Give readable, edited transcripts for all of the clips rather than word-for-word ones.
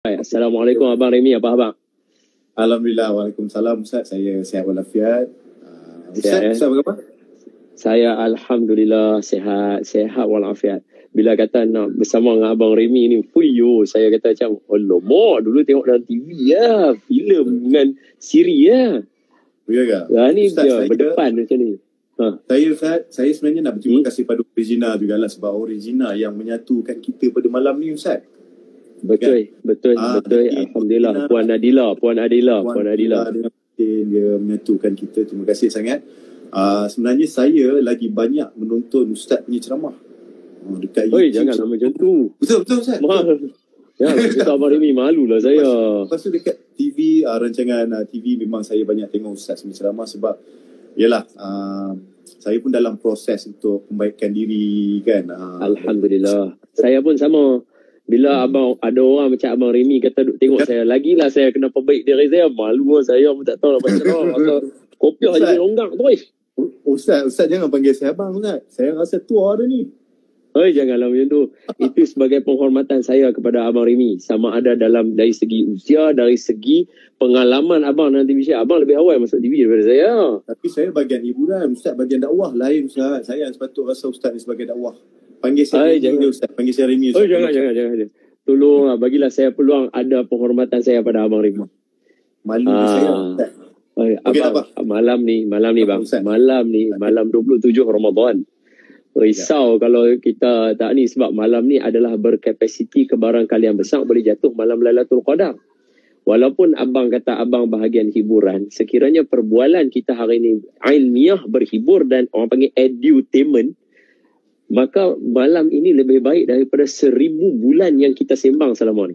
Assalamualaikum Abang Remy, apa khabar? Alhamdulillah, waalaikumsalam Ustaz. Saya sihat walafiat. Ustaz apa khabar? Saya Alhamdulillah sihat walafiat. Bila kata nak bersama dengan Abang Remy ni, fuyo, saya kata macam, alamak, dulu tengok dalam TV ya, filem dengan siri ya. Ya ke? Ni Ustaz, dia berdepan macam ni. Saya sebenarnya nak berterima kasih pada Origina jugalah, sebab Origina yang menyatukan kita pada malam ni Ustaz. Betul. Alhamdulillah. Puan Adila. Dia menyatukan kita. Terima kasih sangat. Sebenarnya saya lagi banyak menonton Ustaz punya ceramah dekat YouTube. Janganlah macam tu. Betul Ustaz. Ya, kita Abang Remy malulah saya. Lepas tu dekat TV, rancangan TV memang saya banyak tengok Ustaz punya ceramah, sebab yalah, saya pun dalam proses untuk membaikan diri kan. Alhamdulillah. Saya pun sama. Bila ada orang macam Abang Remy kata duk tengok saya, lagilah saya kena perbaik diri saya. Malu lah saya pun tak tahu nak baca lah. Kopiah je longgang tu. Ustaz jangan panggil saya abang Ustaz. Saya rasa tua dah ni. Janganlah macam tu. Itu sebagai penghormatan saya kepada Abang Remy. Sama ada dari segi usia, dari segi pengalaman abang dalam TV show. Abang lebih awal masuk TV daripada saya. Tapi saya bagian hiburan, Ustaz bagian dakwah lain Ustaz. Saya yang sepatut rasa Ustaz ni sebagai dakwah. Panggil saya Remy Ustaz. Panggil saya Remy Ustaz. Jangan. Tolong bagilah saya peluang ada penghormatan saya pada Abang Remy. Malu saya Ustaz. Malam ni bang. Malam 27 Ramadan. Risau kalau kita tak ni, sebab malam ni adalah berkapasiti kebarangkalian besar boleh jatuh malam Lailatul Qadar. Walaupun abang kata abang bahagian hiburan, sekiranya perbualan kita hari ni ilmiah, berhibur dan orang panggil edutainment, maka malam ini lebih baik daripada 1000 bulan yang kita sembang selama ni.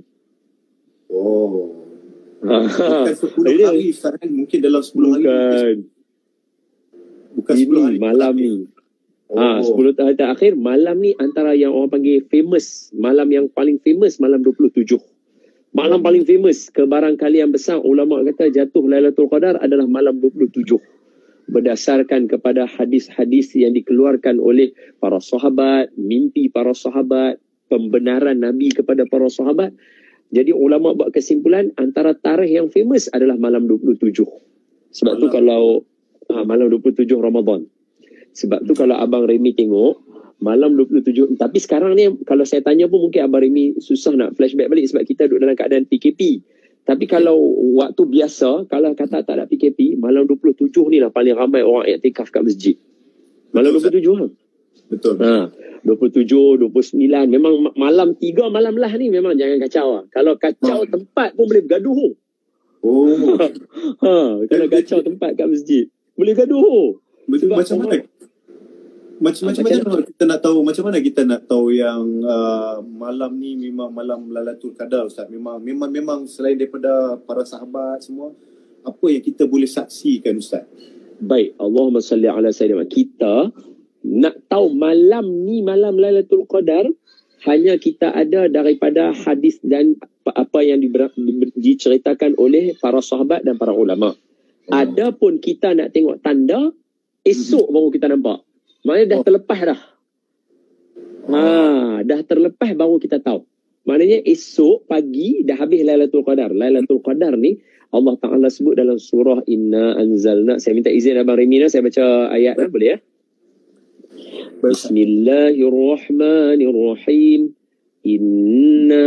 Bukan 10 hari sekarang, mungkin dalam 10 hari. Bukan 10 hari. Malam ni. 10 tahun terakhir, malam ni antara yang orang panggil famous, malam yang paling famous, malam 27. Malam paling famous, kebarangkalian besar ulama kata jatuh Lailatul Qadar adalah malam 27. Berdasarkan kepada hadis-hadis yang dikeluarkan oleh para sahabat, mimpi para sahabat, pembenaran Nabi kepada para sahabat. Jadi ulama buat kesimpulan antara tarikh yang famous adalah malam 27. Sebab tu kalau malam 27 Ramadan. Sebab tu kalau Abang Remy tengok malam 27, tapi sekarang ni kalau saya tanya pun mungkin Abang Remy susah nak flashback balik sebab kita duduk dalam keadaan PKP. Tapi kalau waktu biasa, kalau kata tak ada PKP, malam 27 ni lah paling ramai orang iktikaf kat masjid. Malam 27 lah. Betul. 27, 29, memang malam 3 malam lah ni memang jangan kacau lah. Kalau kacau tempat pun boleh bergaduh. Kalau kacau tempat kat masjid, boleh gaduh. Macam mana kita nak tahu yang malam ni memang malam Lailatul Qadar Ustaz? Memang selain daripada para sahabat semua, apa yang kita boleh saksikan Ustaz? Baik, Allahumma salli ala sayyidina. Kita nak tahu malam ni malam Lailatul Qadar hanya kita ada daripada hadis dan apa yang diceritakan oleh para sahabat dan para ulama. Adapun kita nak tengok tanda, esok baru kita nampak. Maknanya dah terlepas dah. Dah terlepas baru kita tahu. Maknanya esok pagi dah habis Lailatul Qadar. Lailatul Qadar ni Allah Ta'ala sebut dalam surah Inna Anzalna. Saya minta izin Abang Remy, saya baca ayat boleh ya? Bismillahirrahmanirrahim. Inna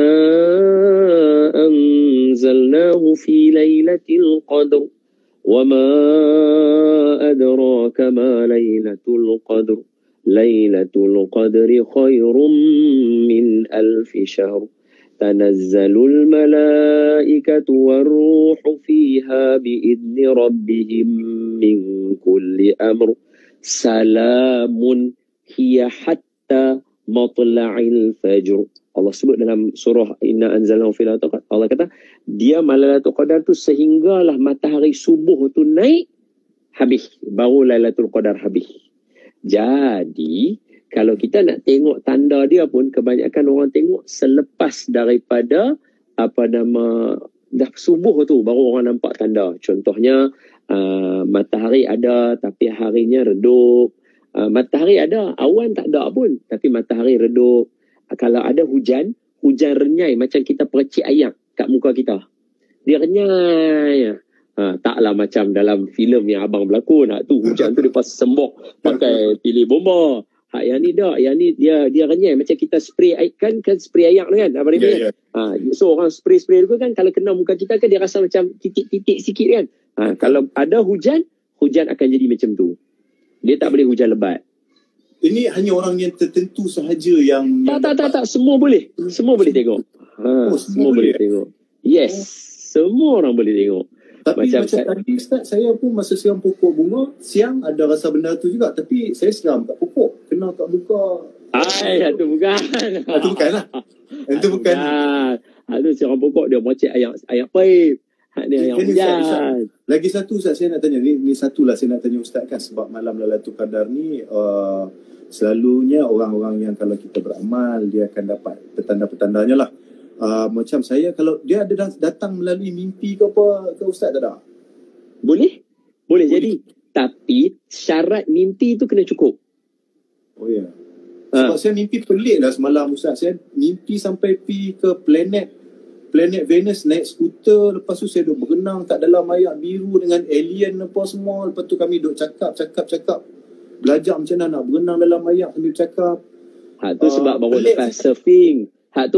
anzalnahu fi lailatul qadr. وما أدراك ما ليلة القدر ليلة القدر خير من 1000 شهر تنزل الملائكة والروح فيها بإذن ربهم من كل أمر سلام هي حتى مطلع الفجر. Allah sebut dalam surah Inna Anzalnahu fi Lailatul Qadar. Allah kata, dia Lailatul Qadar tu sehinggalah matahari subuh tu naik, habis. Baru Lailatul Qadar habis. Jadi, kalau kita nak tengok tanda dia pun, kebanyakan orang tengok selepas daripada, dah subuh tu, baru orang nampak tanda. Contohnya, matahari ada, tapi harinya redup. Matahari ada, awan tak ada pun, tapi matahari redup. Kalau ada hujan renyai macam kita percik ayam. kat muka kita. Dia renyai. Taklah macam dalam filem yang abang berlakon. Tu hujan tu dia pas sembok pakai pilih bomba. Yang ni tak, yang ni dia renyai macam kita spray air kan spray air tu kan. Abang Remy so orang spray tu kan kalau kena muka kita kan dia rasa macam titik-titik sikit kan. Kalau ada hujan akan jadi macam tu. Dia tak boleh hujan lebat. Ini hanya orang yang tertentu sahaja yang tak semua boleh. Semua boleh tengok. Semua boleh tengok. Yes, semua orang boleh tengok. Tapi macam tadi Ustaz, saya pun masa siram pokok bunga, siang ada rasa benda tu juga. Tapi saya siram kat pokok, kena kat muka. Itu bukan. Itu bukan lah. Itu bukan. Itu siram pokok dia macam air paip. Dia yang hujan. Lagi satu Ustaz saya nak tanya. Ni satulah saya nak tanya Ustaz kan. Sebab malam Lailatul Qadar ni selalunya orang-orang yang kalau kita beramal, dia akan dapat petanda-petandanya lah. Macam saya, kalau dia ada datang melalui mimpi ke apa ke Ustaz tak ada? Boleh jadi. Tapi syarat mimpi tu kena cukup. Oh ya. Sebab saya mimpi pelik lah semalam Ustaz. Saya mimpi sampai pergi ke planet Venus naik skuter. Lepas tu saya duduk berenang kat dalam air biru dengan alien apa semua. Lepas tu kami duduk cakap. Belajar macam mana nak berenang dalam air sambil cakap. Tu sebab baru lepas surfing.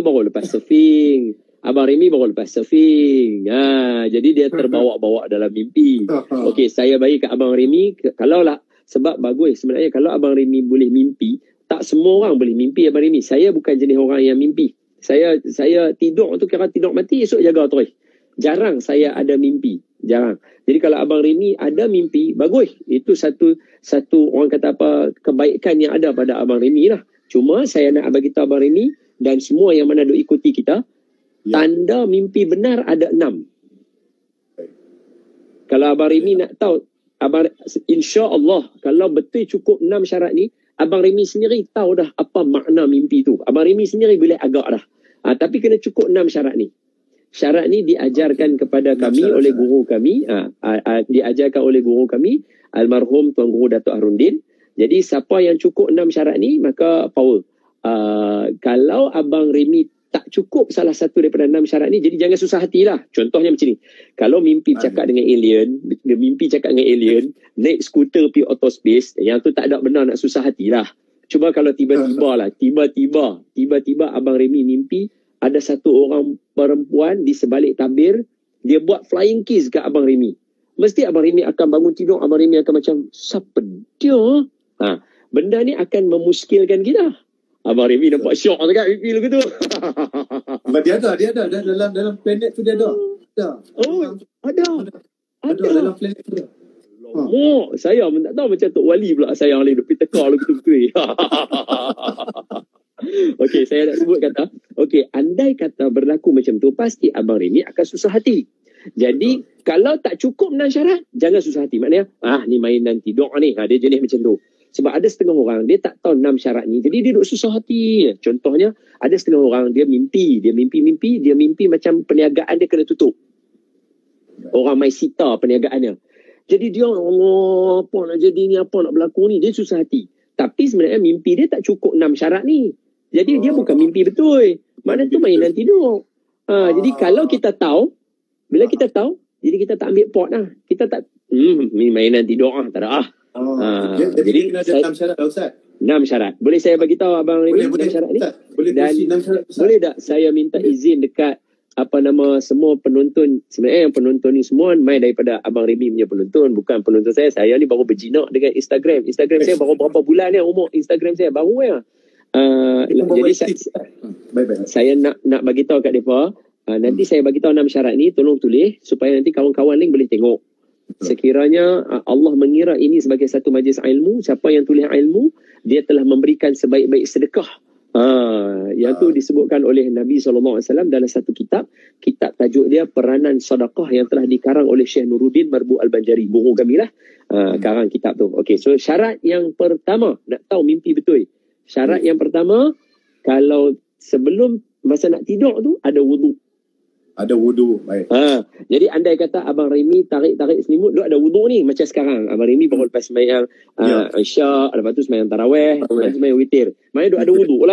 Abang Remy baru lepas surfing. Jadi dia terbawa-bawa dalam mimpi. Okey, saya bagi kat Abang Remy, kalaulah, sebab bagus sebenarnya kalau Abang Remy boleh mimpi, tak semua orang boleh mimpi Abang Remy. Saya bukan jenis orang yang mimpi. Saya tidur tu kira tidur mati, esok jaga terus. Jarang saya ada mimpi. Jarang. Jadi kalau Abang Remy ada mimpi, bagus. Itu satu orang kata apa, kebaikan yang ada pada Abang Remy lah. Cuma saya nak bagi tahu Abang Remy dan semua yang mana duk ikuti kita, tanda mimpi benar ada 6. Kalau Abang Remy nak tahu, insya-Allah kalau betul cukup 6 syarat ni, Abang Remy sendiri tahu dah apa makna mimpi tu. Abang Remy sendiri boleh agak dah. Tapi kena cukup 6 syarat ni. Syarat ni diajarkan kepada kami oleh guru kami. Diajarkan oleh guru kami, almarhum Tuan Guru Datuk Harundin. Jadi siapa yang cukup 6 syarat ni, maka power. Kalau Abang Remy tak cukup salah satu daripada 6 syarat ni, jadi jangan susah hatilah. Contohnya macam ni. Kalau mimpi cakap dengan alien, naik skuter pergi outer space, yang tu tak ada benar nak susah hatilah. Cuba kalau tiba-tiba Abang Remy mimpi ada satu orang perempuan di sebalik tabir, dia buat flying kiss kat Abang Remy. Mesti Abang Remy akan bangun tidur, Abang Remy akan macam, siapa dia? Benda ni akan memuskilkan kita. Abang Remy nampak syok dekat mimpi lu tu. Dia ada dalam planet tu dia ada. Ada dalam planet tu. Saya pun tak tahu macam Tok Wali pula saya boleh duk pergi teka lu betul-betul. Okey, saya nak sebut kata, andai kata berlaku macam tu, pasti Abang Remy akan susah hati. Jadi kalau tak cukup 6 syarat, jangan susah hati. Maknanya ni mainan tidur ni, dia jenis macam tu. Sebab ada setengah orang, dia tak tahu 6 syarat ni. Jadi dia duduk susah hati. Contohnya, ada setengah orang, dia mimpi macam perniagaan dia kena tutup. Orang main sita perniagaannya. Jadi dia, Allah, apa nak jadi ni, apa nak berlaku ni. Dia susah hati. Tapi sebenarnya mimpi dia tak cukup 6 syarat ni. Jadi dia bukan mimpi betul. Mana tu mainan tidur. Jadi kalau kita tahu, bila kita tahu, jadi kita tak ambil pot lah. Kita tak, ni mainan tidur tak ada jadi kena ada 6 syarat lah Ustaz. 6 syarat. Boleh saya bagi tahu Abang Remy 6 syarat ni? Boleh. Dan 6 syarat Ustaz. Boleh tak saya minta izin dekat semua penonton. Sebenarnya yang penonton ni semua main daripada Abang Remy punya penonton, bukan penonton saya. Saya ni baru berjinak dengan Instagram saya baru berapa bulan ni umur Instagram saya baru ya. Jadi saya nak bagi tahu kat depa, nanti saya bagi tahu 6 syarat ni, tolong tulis supaya nanti kawan-kawan lain boleh tengok. Sekiranya Allah mengira ini sebagai satu majlis ilmu, siapa yang tulis ilmu, dia telah memberikan sebaik-baik sedekah. Yang tu disebutkan oleh Nabi SAW dalam satu kitab tajuk dia Peranan Sedekah, yang telah dikarang oleh Syekh Nuruddin Marbu Al-Banjari, guru kami lah, karang kitab tu. Okey, so syarat yang pertama, nak tahu mimpi betul. Syarat yang pertama, kalau sebelum masa nak tidur tu ada wudu. Ada wudu, baik. Jadi andai kata Abang Remy tarik selimut, duk ada wudu ni macam sekarang. Abang Remy baru lepas sembahyang Isyak, lepas tu sembahyang tarawih, lepas tu sembahyang witir. Maknanya duk ada wudu lah.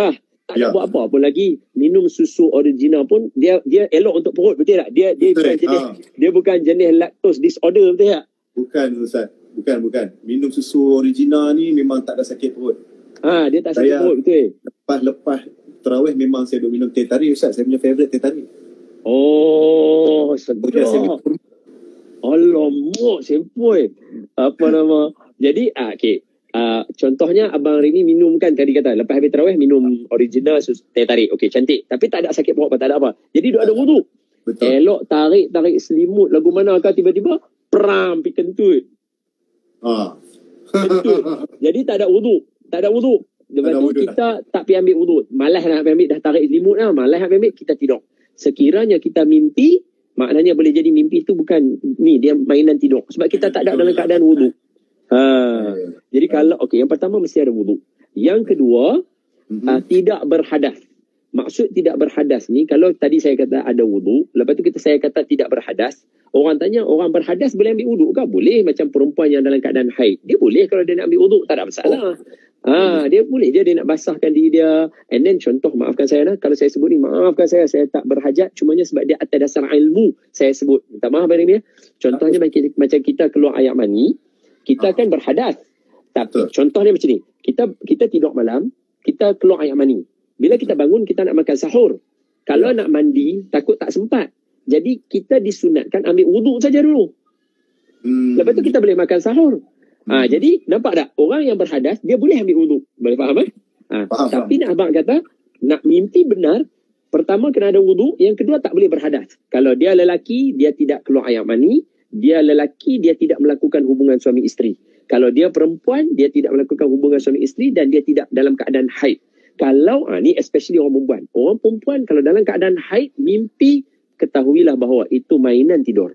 Tak nak buat apa pun lagi. Minum susu original pun dia elok untuk perut, betul tak? Dia bukan jenis lactose disorder, betul tak? Bukan Ustaz. Bukan. Minum susu original ni memang tak ada sakit perut. Dia tak sakit perut, betul. Lepas tarawih memang saya duk minum teh tarik Ustaz. Saya punya favourite teh tarik. Oh, sedap. Alamak, sempoi. Apa nama? Jadi, okey. Contohnya Abang Remy minum kan tadi kata lepas habis tarawih minum original teh tarik. Okey, cantik. Tapi tak ada sakit perut apa, tak ada apa. Jadi dia ada wuduk. Betul. Elok tarik selimut lagu mana kah tiba-tiba pram pi kentut. Kentut. Jadi tak ada wuduk. Lepas tu kita tak pergi ambil wuduk. Malas nak ambil, dah tarik selimut dah. Malas nak ambil, kita tidur. Sekiranya kita mimpi, maknanya boleh jadi mimpi tu bukan ni, dia mainan tidur. Sebab kita tak ada dalam keadaan wuduk. Jadi kalau yang pertama mesti ada wuduk. Yang kedua, tidak berhadas. Maksud tidak berhadas ni, kalau tadi saya kata ada wuduk, lepas tu saya kata tidak berhadas, orang tanya orang berhadas boleh ambil wuduk ke? Boleh, macam perempuan yang dalam keadaan haid. Dia boleh kalau dia nak ambil wuduk, tak ada masalah. Dia boleh, dia nak basahkan diri dia. And then contoh, maafkan saya kalau saya sebut ni, maafkan saya tak berhajat, cumanya sebab dia atas dasar ilmu saya sebut. Minta maaf Abang Remy. Contohnya macam kita keluar air mani, kita kan berhadas. Tapi contohnya macam ni, kita tidur malam, kita keluar air mani. Bila kita bangun, kita nak makan sahur. Kalau nak mandi, takut tak sempat. Jadi kita disunatkan ambil wuduk saja dulu. Lepas tu kita boleh makan sahur. Jadi nampak tak? Orang yang berhadas, dia boleh ambil wuduk. Boleh faham kan? Tapi nak abang kata, nak mimpi benar, pertama kena ada wuduk, yang kedua tak boleh berhadas. Kalau dia lelaki, dia tidak keluar air mani. Dia lelaki, dia tidak melakukan hubungan suami isteri. Kalau dia perempuan, dia tidak melakukan hubungan suami isteri dan dia tidak dalam keadaan haid. Kalau, ni especially orang perempuan. Orang perempuan kalau dalam keadaan haid, mimpi, ketahuilah bahawa itu mainan tidur.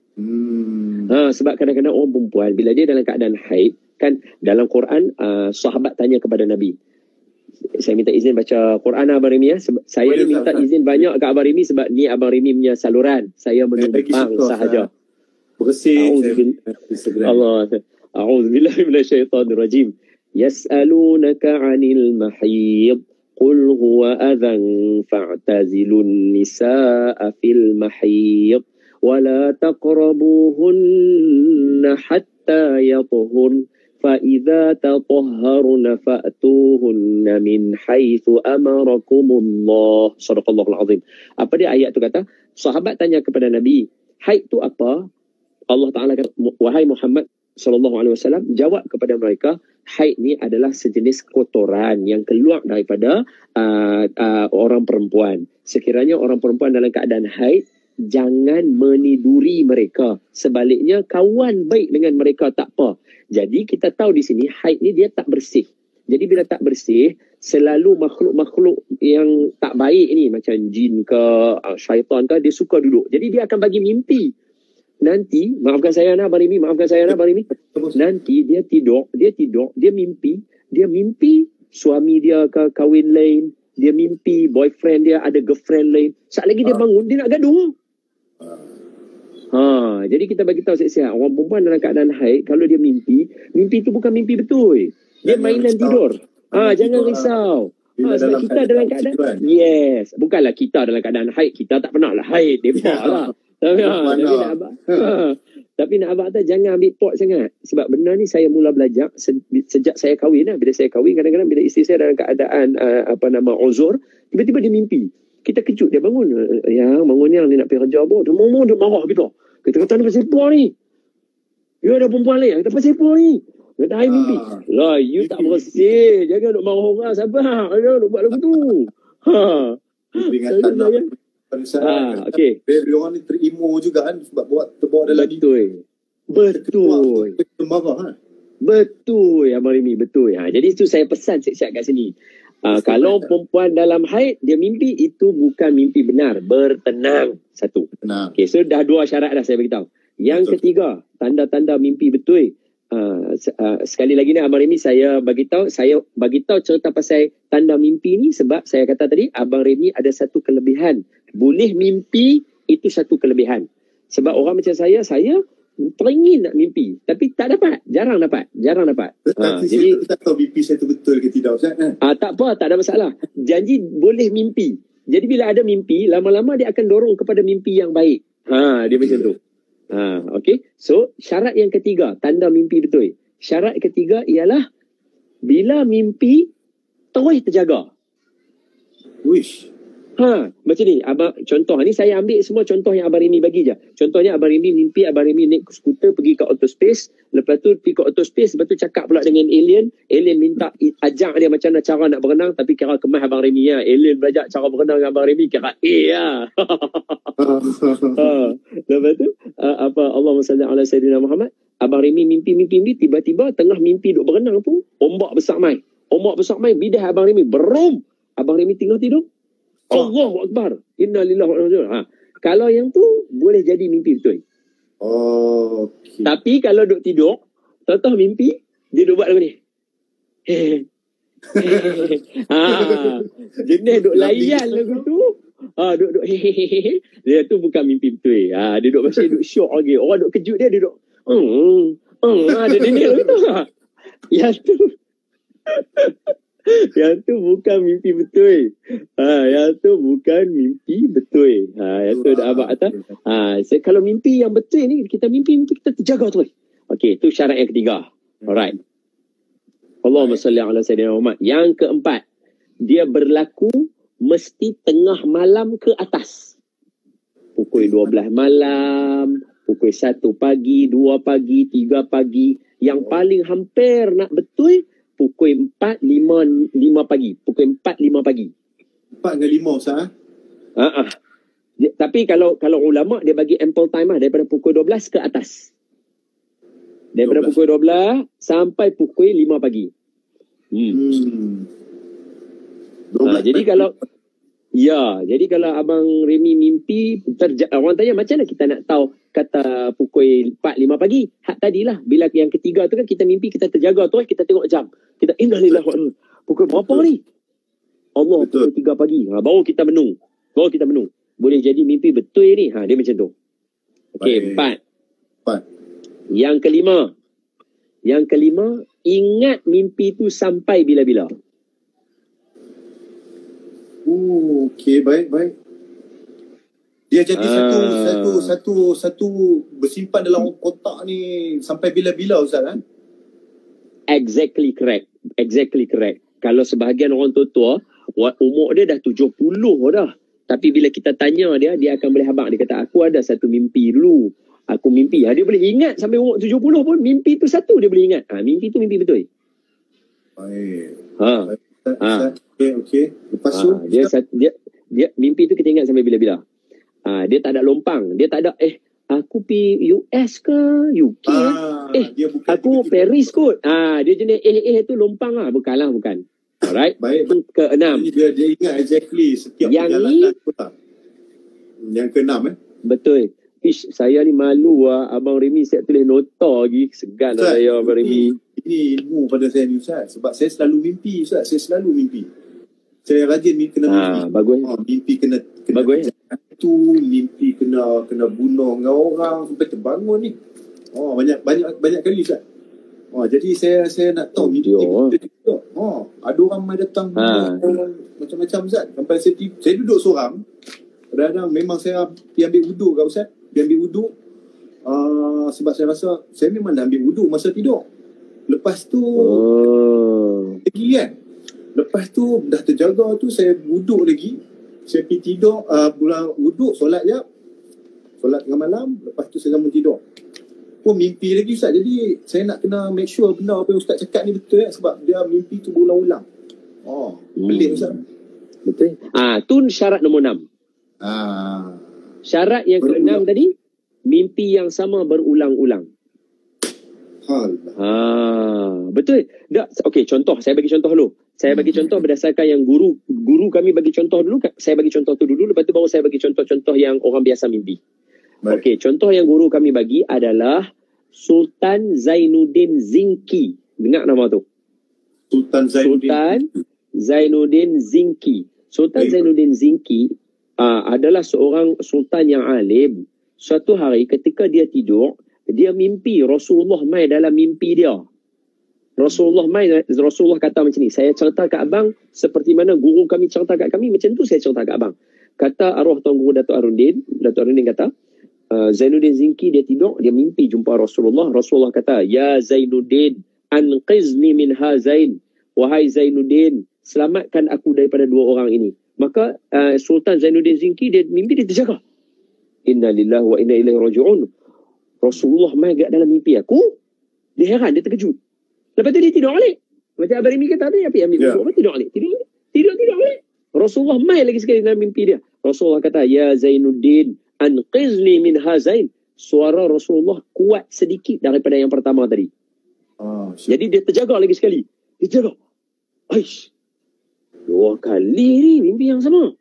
Sebab kadang-kadang orang perempuan, bila dia dalam keadaan haid, kan dalam Quran, sahabat tanya kepada Nabi. Saya minta izin baca Quran Abang Remy ya. Saya ni minta izin banyak kat Abang Remy sebab ni Abang Remy punya saluran. Saya menumpang sahaja. Bersih. Allah. A'udzubillahi minasyaitonirrajim. Yas'alunaka 'anil mahid qul huwa adhan fa'tazilun nisaa fil mahid wa la taqrabuhunna hatta yatahhurna fa idza tatahharna fa'tuhunna min haitsu amarakumullah. Shadaqallahul azim. Apa dia ayat tu kata? Sahabat tanya kepada Nabi, haid tu apa? Allah Ta'ala kata, wahai Muhammad SAW, jawab kepada mereka, haid ni adalah sejenis kotoran yang keluar daripada orang perempuan. Sekiranya orang perempuan dalam keadaan haid, jangan meniduri mereka. Sebaliknya, kawan baik dengan mereka, tak apa. Jadi kita tahu di sini, haid ni dia tak bersih. Jadi bila tak bersih, selalu makhluk-makhluk yang tak baik ni, macam jin ke, syaitan ke, dia suka duduk. Jadi dia akan bagi mimpi. Nanti, maafkan saya Abang Remy, nanti dia tidur, dia mimpi suami dia kahwin lain, dia mimpi boyfriend dia ada girlfriend lain. Saat lagi dia bangun, dia nak gaduh. Jadi kita bagi tahu siap-siap, orang perempuan dalam keadaan haid, kalau dia mimpi itu bukan mimpi betul. Dia mainan tidur. Jangan risau. Sebab kita dalam keadaan, yes, bukanlah kita dalam keadaan haid, kita tak pernah lah haid, depak lah. Tapi nak abang kata jangan ambil pot sangat. Sebab benda ni saya mula belajar sejak saya kahwin lah. Bila saya kahwin, kadang-kadang bila isteri saya dalam keadaan uzur, tiba-tiba dia mimpi. Kita kejut, dia bangun. Yang bangun yang ni nak pergi kerja apa? Dia marah kita. Kita kata ni pasal apa ni? You ada perempuan lain. Kita pasal apa ni? Kata hai mimpi. Lah, you tak bersih. Jangan nak marah orang. Sabar. Jangan nak buat lagu tu. Peringatan lah. Okay. Dia orang ni terimo juga kan sebab terbawa dalam Betul. Betul Abang Remy, betul. Jadi itu saya pesan siap-siap kat sini. Kalau perempuan dalam haid, dia mimpi, itu bukan mimpi benar. Bertenang. Satu. Okay, so dah dua syarat dah saya beritahu. Yang ketiga, tanda-tanda mimpi betul. Sekali lagi ni Abang Remy, saya bagi tahu cerita pasal tanda mimpi ni sebab saya kata tadi Abang Remy ada satu kelebihan. Boleh mimpi, itu satu kelebihan. Sebab orang macam saya teringin nak mimpi. Tapi tak dapat. Jarang dapat. Tapi Jadi saya tak tahu mimpi saya tu betul ke tidak Ustaz. tak apa, tak ada masalah. Janji boleh mimpi. Jadi bila ada mimpi, lama-lama dia akan dorong kepada mimpi yang baik. Dia macam tu. Okay. So, syarat yang ketiga, tanda mimpi betul. Syarat ketiga ialah bila mimpi terus terjaga. Wish. Macam ni. Abang, contoh ni saya ambil semua contoh yang Abang Remy bagi je. Contohnya Abang Remy mimpi Abang Remy naik skuter pergi ke outer space. Lepas tu pergi ke outer space, lepas tu cakap pula dengan alien. Alien minta ajak dia macam mana cara nak berenang, tapi kira kemas Abang Remy ya. Alien belajar cara berenang dengan Abang Remy, kira ya. Lepas tu Allahumma salli ala Sayyidina Muhammad. Abang Remy mimpi, tiba-tiba tengah mimpi duk berenang tu, ombak besar mai, bidah Abang Remy berum. Abang Remy tengah tidur. Allahu Akbar. Inna lillahi wa inna ilaihi raji'un. Kalau yang tu boleh jadi mimpi betul. Okay. Tapi kalau duk tidur, tahu mimpi, dia duk buat lagu ni. Jenis duk layan lagu tu. Duk hehehe. Dia tu bukan mimpi betul. Dia duk masih duk syok lagi. Orang duk kejut dia duk. Ada dia lagu tu. Yang tu bukan mimpi betul. Yang tu bukan mimpi betul. Yang tu dah abang atas. Kalau mimpi yang betul ni, kita mimpi kita terjaga tu. Okey, tu syarat yang ketiga. Alright. Allahumma salli ala Sayyidina Muhammad. Yang keempat, dia berlaku mesti tengah malam ke atas. Pukul 12 malam, pukul 1 pagi, 2 pagi, 3 pagi. Yang paling hampir nak betul, pukul 4, 5 pagi. Pukul 4, 5 pagi. 4 dengan 5 Ustaz. Tapi kalau ulama dia bagi ample time daripada pukul 12 ke atas. Daripada 12. Pukul 12 sampai pukul 5 pagi. Jadi kalau Abang Remy mimpi, orang tanya macam mana kita nak tahu kata pukul 4, 5 pagi. Hak tadilah, bila yang ketiga tu kan kita mimpi, kita terjaga tu, kita tengok jam. Kita innalillahi wa inna pukul berapa ni? Allah, pukul 3 pagi. Baru kita menung. Boleh jadi mimpi betul ni. Dia macam tu. Okey, 4. Yang kelima, ingat mimpi tu sampai bila-bila. Okey, baik. Dia jadi satu bersimpan dalam kotak ni sampai bila-bila Ustaz kan? Exactly correct. Kalau sebahagian orang tua, umur dia dah 70 dah. Tapi bila kita tanya dia akan boleh habaq. Dia kata, aku ada satu mimpi dulu. Aku mimpi. Dia boleh ingat sampai umur 70 pun, mimpi tu satu dia boleh ingat. Mimpi tu mimpi betul. Baik. Okey. Lepas tu dia mimpi tu kita ingat sampai bila-bila. Dia tak ada lompang. Dia tak ada aku pergi US ke UK dia bukan aku Paris kot. Dia jenis tu lompang bukan. Alright. Baik. Itu ke-6. Dia ingat exactly setiap perjalanan pula. Yang ke-6 Betul. Saya ni malu Abang Remy siap tulis nota lagi. Segan saya Abang Remy. Ini ilmu pada saya ni Ustaz. Sebab saya selalu mimpi Ustaz. Saya rajin kena mimpi. Bagus. Mimpi kena bagus. Tu mimpi kena bunuh dengan orang sampai terbangun ni. Banyak kali Ustaz. Jadi saya nak tahu mimpi kita. Ada orang mai datang macam-macam Ustaz. Sampai saya duduk seorang. Kadang-kadang memang saya pergi ambil wuduk kat Ustaz. Sebab saya rasa saya memang dah ambil wuduk masa tidur. Lepas tu lagi kan. Lepas tu dah terjaga tu saya wuduk lagi. Saya pergi tidur, wuduk, solat tengah malam, lepas tu saya sambung tidur. Pun mimpi lagi Ustaz. Jadi saya nak kena make sure benar apa yang Ustaz cakap ni betul sebab dia mimpi tu berulang-ulang. Pelik Ustaz. Betul. Tu syarat nombor 6. Syarat yang ke-6 tadi, mimpi yang sama berulang-ulang. Betul. Okey, contoh. Saya bagi contoh dulu. Saya bagi contoh berdasarkan yang guru kami bagi contoh dulu. Saya bagi contoh tu dulu. Lepas tu baru saya bagi contoh-contoh yang orang biasa mimpi. Okey, contoh yang guru kami bagi adalah Sultan Zainuddin Zinki. Dengar nama tu? Sultan Zainuddin Zinki. Sultan Zainuddin Zinki adalah seorang sultan yang alim. Suatu hari ketika dia tidur, dia mimpi Rasulullah mai dalam mimpi dia. Rasulullah kata macam ni, saya cerita kat abang seperti mana guru kami cerita kat kami, macam tu saya cerita kat abang. Kata arwah Tuan Guru Datuk Arundin kata, Zainuddin Zinki dia tidur, dia mimpi jumpa Rasulullah. Rasulullah kata, ya Zainuddin, anqizni min hazain. Wahai Zainuddin, selamatkan aku daripada dua orang ini. Maka Sultan Zainuddin Zinki dia mimpi, dia terjaga. Inna lillahi wa inna ilaihi raji'un. Rasulullah mai kat dalam mimpi aku. Dia heran, dia terkejut. Lepas tu dia tidur balik. Macam Abang Remy kata tadi, apa ambil Rasulullah tidur balik. Tidur balik. Rasulullah mai lagi sekali dalam mimpi dia. Rasulullah kata, ya Zainuddin, anqizni min hazain. Suara Rasulullah kuat sedikit daripada yang pertama tadi. Jadi dia terjaga lagi sekali. Dia jaga. Aish. 2 kali ni mimpi yang sama.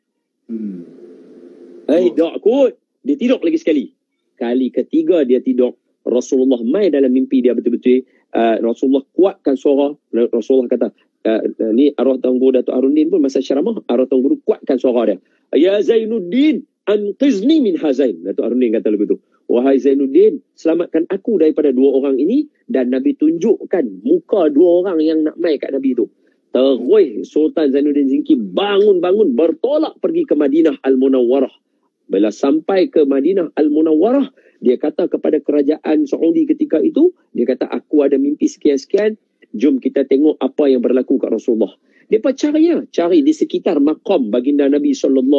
Tak kot. Dia tidur lagi sekali. Kali ketiga dia tidur, Rasulullah mai dalam mimpi dia betul-betul. Rasulullah kuatkan suara. Rasulullah kata, ni arwah Tuan Guru Datuk Arundin pun masa ceramah, arwah Tuan Guru kuatkan suara dia. Ya Zainuddin, anqizni min hazain. Datuk Arundin kata lagu tu. Wahai Zainuddin, selamatkan aku daripada dua orang ini. Dan Nabi tunjukkan muka dua orang yang nak mai kat Nabi tu. Terus Sultan Zainuddin Zinki bangun-bangun bertolak pergi ke Madinah Al-Munawwarah. Bila sampai ke Madinah Al-Munawwarah, dia kata kepada kerajaan Saudi ketika itu, dia kata, aku ada mimpi sekian-sekian, jom kita tengok apa yang berlaku kat Rasulullah. Mereka cari di sekitar maqam baginda Nabi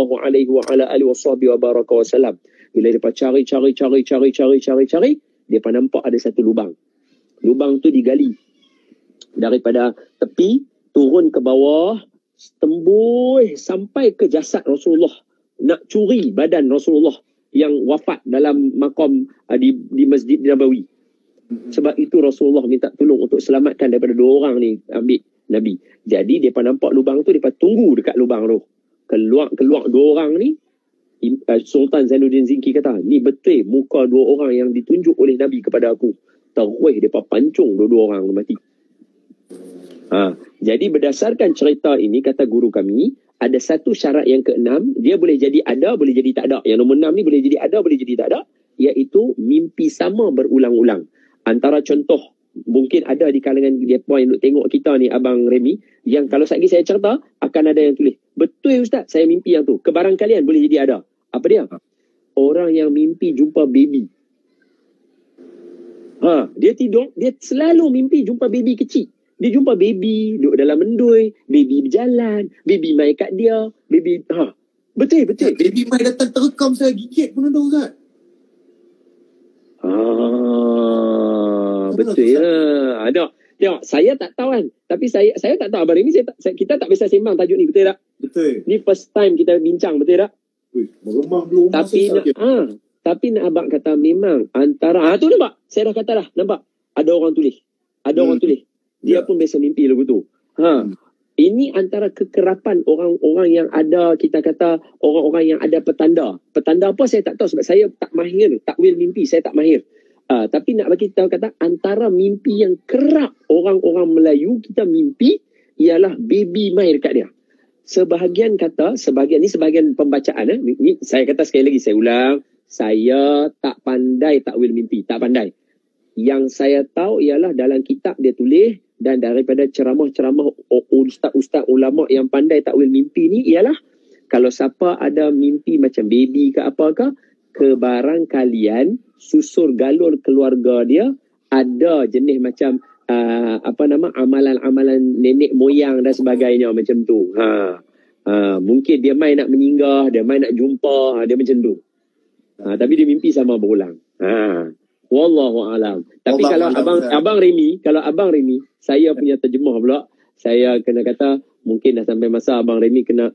SAW. Bila mereka cari, mereka nampak ada satu lubang. Lubang tu digali daripada tepi turun ke bawah, tembus sampai ke jasad Rasulullah. Nak curi badan Rasulullah yang wafat dalam makam di Masjid Nabawi. Sebab itu Rasulullah minta tolong untuk selamatkan daripada dua orang ni ambil Nabi. Jadi mereka nampak lubang tu, mereka tunggu dekat lubang tu. Keluar dua orang ni. Sultan Zainuddin Zinki kata, ni betul muka dua orang yang ditunjuk oleh Nabi kepada aku. Terus mereka pancung dua-dua orang mati. Jadi berdasarkan cerita ini, kata guru kami, ada satu syarat yang keenam, dia boleh jadi ada, boleh jadi tak ada. Yang nombor 6 ni boleh jadi ada, boleh jadi tak ada, iaitu mimpi sama berulang-ulang. Antara contoh, mungkin ada di kalangan mereka yang duk tengok kita ni, Abang Remy, yang kalau sekali saya cerita, akan ada yang tulis, betul Ustaz, saya mimpi yang tu. Kebarangkalian boleh jadi ada. Apa dia? Orang yang mimpi jumpa baby. Dia tidur, dia selalu mimpi jumpa baby kecil. Dia jumpa baby, duduk dalam mendui, baby berjalan, baby main kat dia, baby, betul. Baby mai datang terekam saya gigit pun ada Ustaz. Betul ya. Ada. Tengok, saya tak tahu kan. Tapi saya tak tahu. Abang ini kita tak biasa sembang tajuk ni, betul tak? Betul. Ni first time kita bincang, betul tak? Meremah belum. Tapi nak abang kata memang antara, tu nampak? Saya dah kata dah, nampak? Ada orang tulis. Orang tulis. Dia pun biasa mimpi lagu tu. Ini antara kekerapan orang-orang yang ada, kita kata orang-orang yang ada petanda. Petanda apa saya tak tahu sebab saya tak mahir takwil mimpi, saya tak mahir. Tapi nak bagi tahu kata antara mimpi yang kerap orang-orang Melayu kita mimpi ialah baby mai dekat dia. Sebahagian pembacaan ni saya kata sekali lagi, saya ulang, saya tak pandai takwil mimpi, tak pandai. Yang saya tahu ialah dalam kitab dia tulis, dan daripada ceramah-ceramah ustaz-ustaz ulama yang pandai takwil mimpi ni ialah, kalau siapa ada mimpi macam baby ke apa ke, kebarangkalian susur galur keluarga dia ada jenis macam amalan-amalan nenek moyang dan sebagainya macam tu. Mungkin dia main nak meninggal, dia main nak jumpa, dia macam tu. Tapi dia mimpi sama berulang. Wallahu alam. Tapi kalau abang Remy, saya punya terjemah pula, saya kena kata mungkin dah sampai masa Abang Remy kena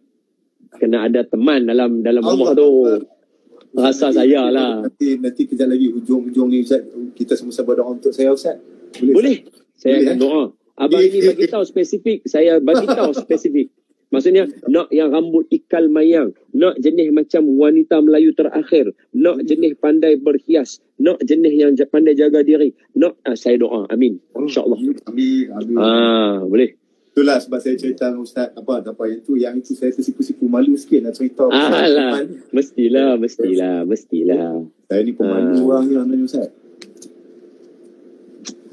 ada teman dalam rumah tu. Rasa saya lah. Nanti kejap lagi hujung ni Ustaz, kita sama-sama berdoa untuk saya Ustaz. Boleh. Saya akan doa. Abang ini bagi tahu spesifik, saya bagi tahu spesifik. Maksudnya nak yang rambut ikal mayang, nak jenis macam wanita Melayu terakhir, nak jenis pandai berhias, nak jenis yang pandai jaga diri, nak saya doa. Amin. InsyaAllah. Amin. Boleh. Itulah sebab saya cerita dengan Ustaz apa yang itu saya tersipu-sipu malu sikit nak cerita. Mestilah. Saya ni pemalu orang ni Ustaz.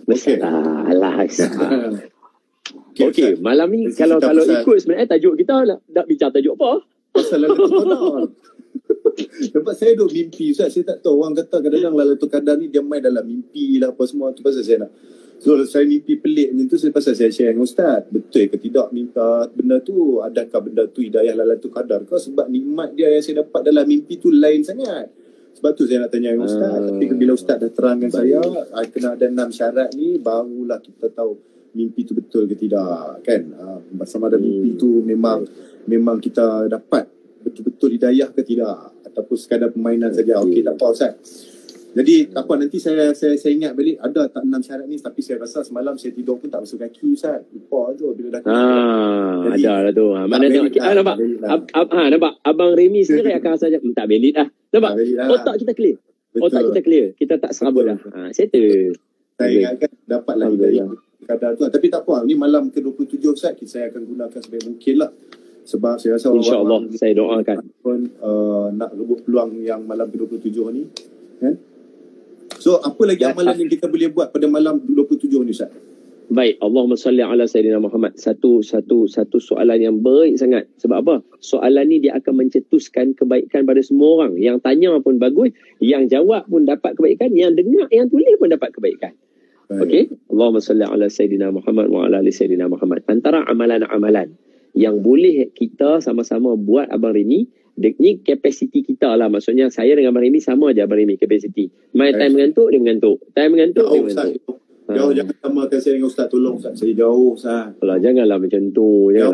Masalah. Okey, malam ni Kita kalau pasal- ikut sebenarnya tajuk kita nak bincang tajuk apa? Pasal Lailatul Qadar. Sebab saya duk mimpi Ustaz, saya tak tahu orang kata kadang-kadang Lailatul Qadar ni dia main dalam mimpi lah apa semua tu, pasal saya nak. So saya mimpi pelik macam tu, pasal saya share dengan Ustaz, betul ke tidak minta benda tu, adakah benda tu hidayah Lailatul Qadar ke, sebab nikmat dia yang saya dapat dalam mimpi tu lain sangat. Sebab tu saya nak tanya dengan Ustaz. Tapi bila Ustaz dah terangkan saya, kena ada 6 syarat ni, barulah kita tahu mimpi tu betul ke tidak, kan? Sama ada mimpi tu memang kita dapat betul-betul hidayah ke tidak, ataupun sekadar permainan saja. Okey, tak apa Ustaz. Jadi tak apa, nanti saya ingat balik ada tak 6 syarat ni, tapi saya rasa semalam saya tidur pun tak basuh kaki Ustaz. Lupa tu bila dah jadi, ada lah tu. Mana tengok nampak. Nampak Abang Remy sendiri akan rasa macam tak valid lah. Nampak? Otak kita clear. Otak kita clear. Kita tak serabut dah. Settle. Saya ingatkan dapatlah hidayah kadar tu. Tapi tak apa, ni malam ke-27 Ustaz, saya akan gunakan sebaik mungkin lah. Sebab saya rasa InsyaAllah saya doakan pun nak rebut peluang yang malam ke-27 ni, kan? So apa lagi amalan yang kita boleh buat pada malam 27 ni Ustaz? Baik, Allahumma salli ala Sayyidina Muhammad. Satu soalan yang baik sangat. Sebab apa? Soalan ni dia akan mencetuskan kebaikan pada semua orang. Yang tanya pun bagus, yang jawab pun dapat kebaikan, yang dengar, yang tulis pun dapat kebaikan. Okey, Allahumma salli ala Sayyidina Muhammad wa ala ali Sayyidina Muhammad. Antara amalan-amalan yang boleh kita sama-sama buat Abang Remy, ni kapasiti kita lah. Maksudnya saya dengan Abang Remy sama je Abang Remy kapasiti. My time mengantuk, dia mengantuk. Time mengantuk, dia mengantuk. Jauh, jangan samakan saya dengan Ustaz, tolong Ustaz. Saya jauh Ustaz. Alah, janganlah macam tu.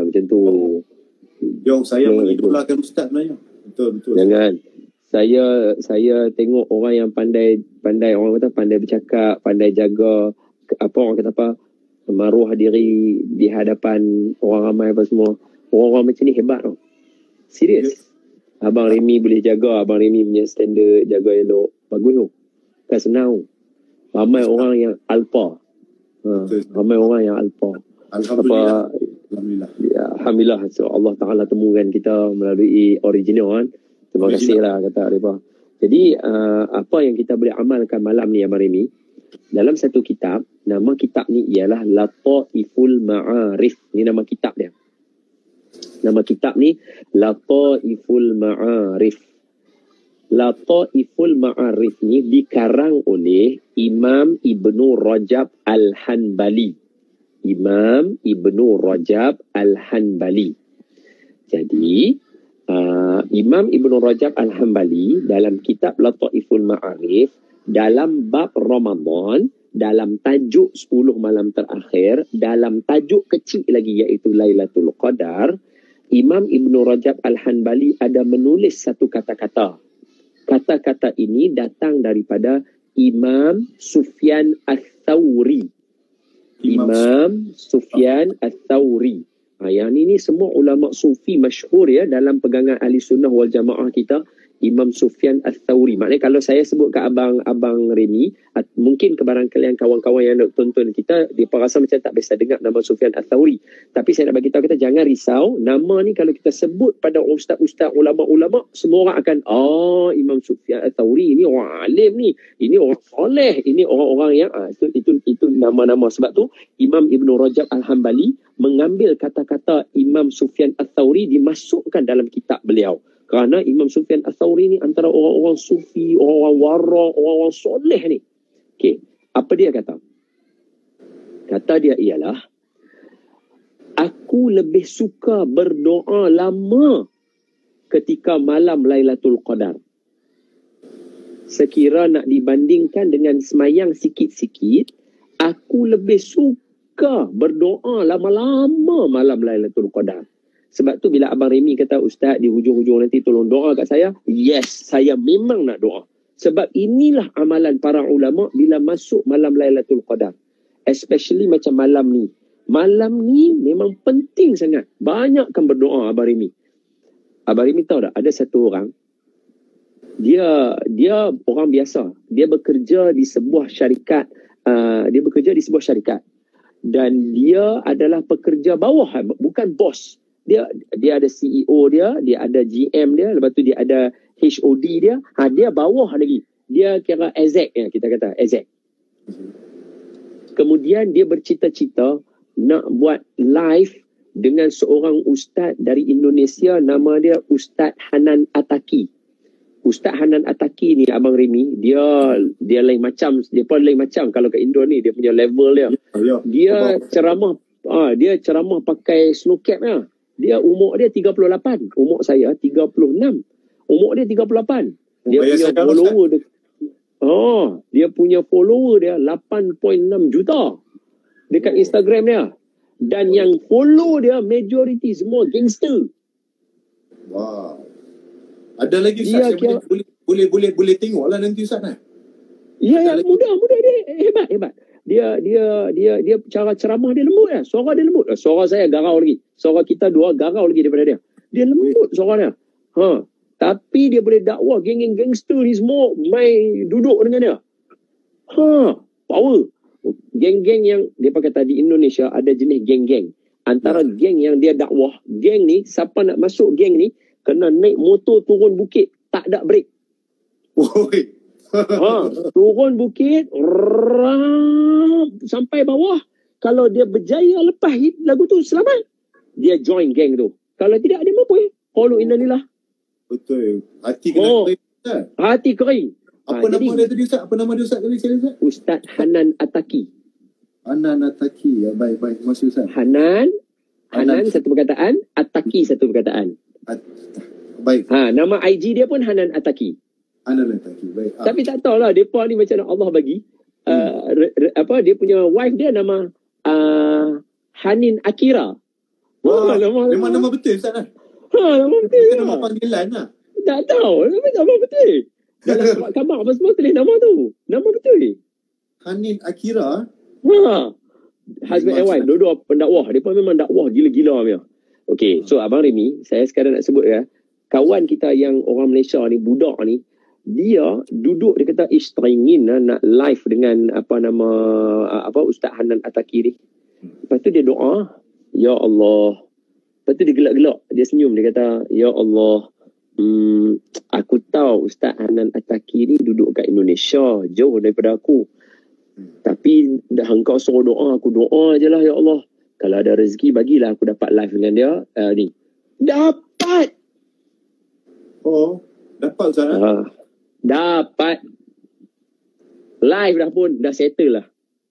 Jauh, saya mengidolakan Ustaz sebenarnya. Betul. Jangan. Saya tengok orang yang pandai orang kata pandai bercakap, pandai jaga orang kata apa, maruah diri di hadapan orang ramai apa semua. Orang-orang macam ni hebat tau. Serius. Abang Remy boleh jaga, Abang Remy punya standard, jaga elok. Bagus tu. Kan senang. Ramai orang yang alpa. Ramai orang yang alpa. Alhamdulillah. Alhamdulillah. So Allah Ta'ala temukan kita melalui original kan. Terima kasih lah kata Arifah. Jadi apa yang kita boleh amalkan malam ni Abang Remy, dalam satu kitab, nama kitab ni ialah Lataiful Ma'arif. Ni nama kitab dia. Nama kitab ni Lataiful Ma'arif. Lataiful Ma'arif ni dikarang oleh Imam Ibnu Rajab Al-Hanbali. Imam Ibnu Rajab Al-Hanbali. Jadi Imam Ibnu Rajab Al-Hanbali dalam kitab Lataiful Ma'arif, dalam bab Ramadan, dalam tajuk 10 malam terakhir, dalam tajuk kecil lagi iaitu Lailatul Qadar, Imam Ibnu Rajab Al-Hanbali ada menulis satu kata-kata. Kata-kata ini datang daripada Imam Sufyan Ats-Tsauri. Imam Sufyan Ats-Tsauri. Yang ini semua ulama sufi masyhur ya dalam pegangan ahli sunnah wal jamaah kita. Imam Sufyan Ats-Tsauri. Maknanya kalau saya sebut ke Abang Remy, mungkin kebarangkalian kawan-kawan yang nak tonton kita, dia rasa macam tak biasa dengar nama Sufyan Ats-Tsauri. Tapi saya nak bagi tahu kita, jangan risau. Nama ni kalau kita sebut pada ustaz-ustaz, ulama-ulama, semua orang akan, Imam Sufyan Ats-Tsauri, ini orang alim ni, ini orang soleh, ini orang-orang yang, itu nama-nama. Sebab tu, Imam Ibnu Rajab Al-Hanbali mengambil kata-kata Imam Sufyan Ats-Tsauri dimasukkan dalam kitab beliau. Kerana Imam Sufyan Ats-Tsauri ni antara orang-orang sufi, orang-orang wara, orang-orang soleh ni. Okey, apa dia kata? Kata dia ialah, aku lebih suka berdoa lama ketika malam Lailatul Qadar. Sekira nak dibandingkan dengan semayang sikit-sikit, aku lebih suka berdoa lama-lama malam Lailatul Qadar. Sebab tu bila Abang Remy kata, Ustaz di hujung-hujung nanti tolong doa kat saya, yes, saya memang nak doa. Sebab inilah amalan para ulama bila masuk malam Lailatul Qadar. Especially macam malam ni. Malam ni memang penting sangat. Banyakkan berdoa Abang Remy. Abang Remy tahu tak, ada satu orang, dia orang biasa. Dia bekerja di sebuah syarikat. Dan dia adalah pekerja bawah, bukan bos. Dia ada CEO dia ada GM dia, lepas tu dia ada HOD dia, dia bawah lagi. Dia kira exec ya, kita kata exec. Kemudian dia bercita-cita nak buat live dengan seorang ustaz dari Indonesia, nama dia Ustaz Hanan Attaqi. Ustaz Hanan Attaqi ni Abang Remy, dia lain macam, dia pun lain macam kalau kat Indo ni, dia punya level dia. Dia ceramah pakai snow cap lah. Dia umur dia 38, umur saya 36. Umur dia 38. Dia punya follower dia. Dia punya follower dia 8.6 juta dekat Instagram dia. Dan yang follow dia majority semua gangster. Wow. Ada lagi Ustaz yang boleh tengok lah nanti Ustaz lah. Ya, mudah dia hebat. Dia cara ceramah dia lembut lah. Suara dia lembut. Suara saya garau lagi. Suara kita dua garau lagi daripada dia. Dia lembut suara dia. Tapi dia boleh dakwah geng-geng gangster ni semua mai duduk dengan dia. Power. Geng-geng yang dia pakai tadi Indonesia ada jenis geng-geng. Antara geng yang dia dakwah, geng ni siapa nak masuk geng ni kena naik motor turun bukit, tak ada break. Turun bukit sampai bawah. Kalau dia berjaya lepas hit lagu tu selamat, dia join geng tu. Kalau tidak dia mampu follow innalillah. Betul. Hati kena kering. Hati kering. Apa nama dia tadi Ustaz? Apa nama dia Ustaz tadi Ustaz? Ustaz Hanan Attaqi. Hanan Attaqi. Ya, baik. Terima kasih Ustaz. Hanan satu perkataan, Attaqi satu perkataan. Baik. Nama IG dia pun Hanan Attaqi. Hanan Attaqi. Baik. Tapi tak tahulah depa ni macam mana Allah bagi. Dia punya wife dia nama Hanin Akira. Memang nama betul Ustaz lah. Nama betul. Nama panggilan lah. Tak tahu. Nama betul. Dalam surat khabar apa semua tulis nama tu. Nama betul. Hanin Akira. Husband and wife. Dua-dua pendakwah. Dia pun memang dakwah gila-gila punya. Okay. So Abang Remy, saya sekarang nak sebut ya. Kawan kita yang orang Malaysia ni, budak ni, dia duduk, dia kata, teringin nak live dengan Ustaz Hanan Attaqi ni. Lepas tu dia doa, Ya Allah. Lepas tu dia gelak-gelak. Dia senyum. Dia kata, Ya Allah, aku tahu Ustaz Hanan Attaqi ni duduk kat Indonesia, jauh daripada aku. Tapi dah engkau suruh doa, aku doa je lah, Ya Allah. Kalau ada rezeki, bagilah aku dapat live dengan dia. Ni. Dapat! Dapat Ustaz lah? Dapat. Live dah pun, dah settle lah.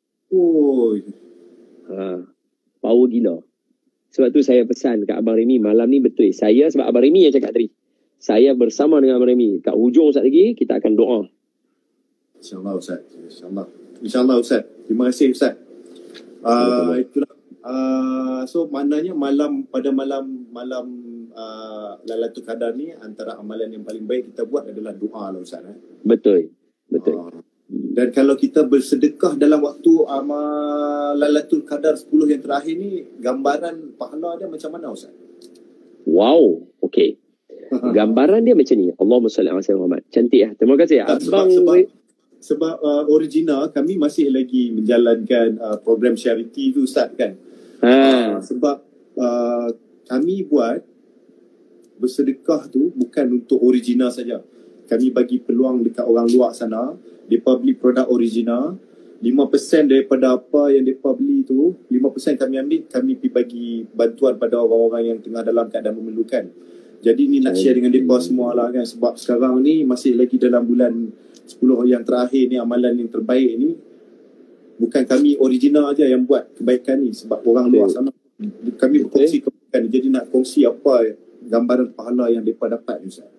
Power gila. Sebab tu saya pesan kat Abang Remy malam ni betul. Saya, sebab Abang Remy yang cakap tadi, saya bersama dengan Abang Remy. Kat hujung Ustaz lagi, kita akan doa. InsyaAllah Ustaz. InsyaAllah Ustaz. Terima kasih Ustaz. Itulah. So maknanya pada malam Lailatul Qadar ni, antara amalan yang paling baik kita buat adalah doa lah Ustaz. Betul. Dan kalau kita bersedekah dalam waktu Lailatul Qadar 10 yang terakhir ni, gambaran pahala dia macam mana Ustaz? Wow, okey. Gambaran dia macam ni. Allahumma salli ala sayyidina Muhammad. Cantik ya. Terima kasih Abang. Sebab original kami masih lagi menjalankan program charity tu Ustaz kan. Sebab kami buat bersedekah tu bukan untuk original saja. Kami bagi peluang dekat orang luar sana, mereka beli produk original, 5% daripada apa yang mereka beli tu, 5% kami ambil, kami pergi bagi bantuan pada orang-orang yang tengah dalam keadaan memerlukan. Jadi ni nak share dengan mereka semua lah kan. Sebab sekarang ni masih lagi dalam bulan 10 yang terakhir ni, amalan yang terbaik ni bukan kami original aja yang buat kebaikan ni. Sebab orang luar sana kami berkongsi kebaikan. Jadi nak kongsi apa gambaran pahala yang mereka dapat ni Ustaz.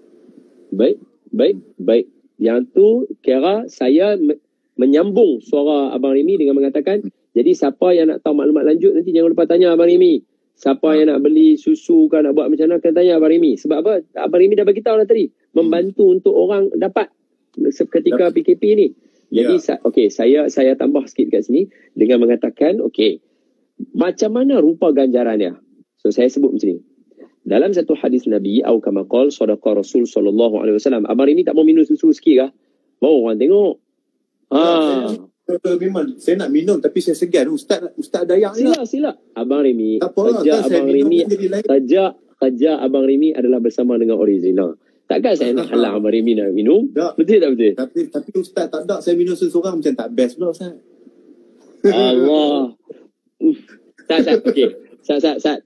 Baik. Yang tu kira saya menyambung suara Abang Remy dengan mengatakan, jadi siapa yang nak tahu maklumat lanjut nanti jangan lupa tanya Abang Remy. Siapa yang nak beli susu kan, nak buat macam mana, kena tanya Abang Remy. Sebab apa? Abang Remy dah bagi tahu lah tadi, membantu untuk orang dapat ketika PKP ni. Jadi saya tambah sikit kat sini dengan mengatakan, macam mana rupa ganjarannya? So saya sebut macam ni. Dalam satu hadis Nabi, atau kama qala sadaqa Rasul sallallahu alaihi wasallam. Abang Remy tak mau minum susu sikit kah? Mau orang tengok. Memang saya nak minum tapi saya segan. Ustaz dayak ni. Sila. Abang Remy, kerja Abang Remy adalah bersama dengan original. Takkan saya nak halang Abang Remy nak minum? Tak. Betul tak betul? Tapi Ustaz tak ada, saya minum seorang macam tak best pula Ustaz. Allah. Sat. Okey. Sat.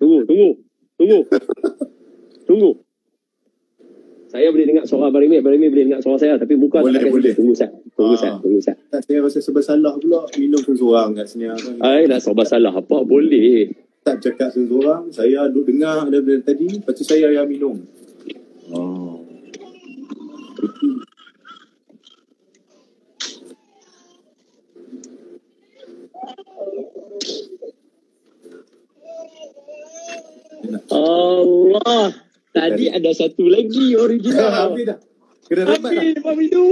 Tunggu. Saya boleh dengar suara Abang Remy boleh dengar suara saya, tapi muka Boleh. Tunggu Sat. Tak, saya rasa serba salah pula minum seorang kat sini. Nak serba salah apa? Boleh. Tak cakap seorang, saya duduk dengar dari tadi, lepas tu saya yang minum. Allah. Tadi ada satu lagi original. Habis dah. Kena rapat dah. Lepas minum.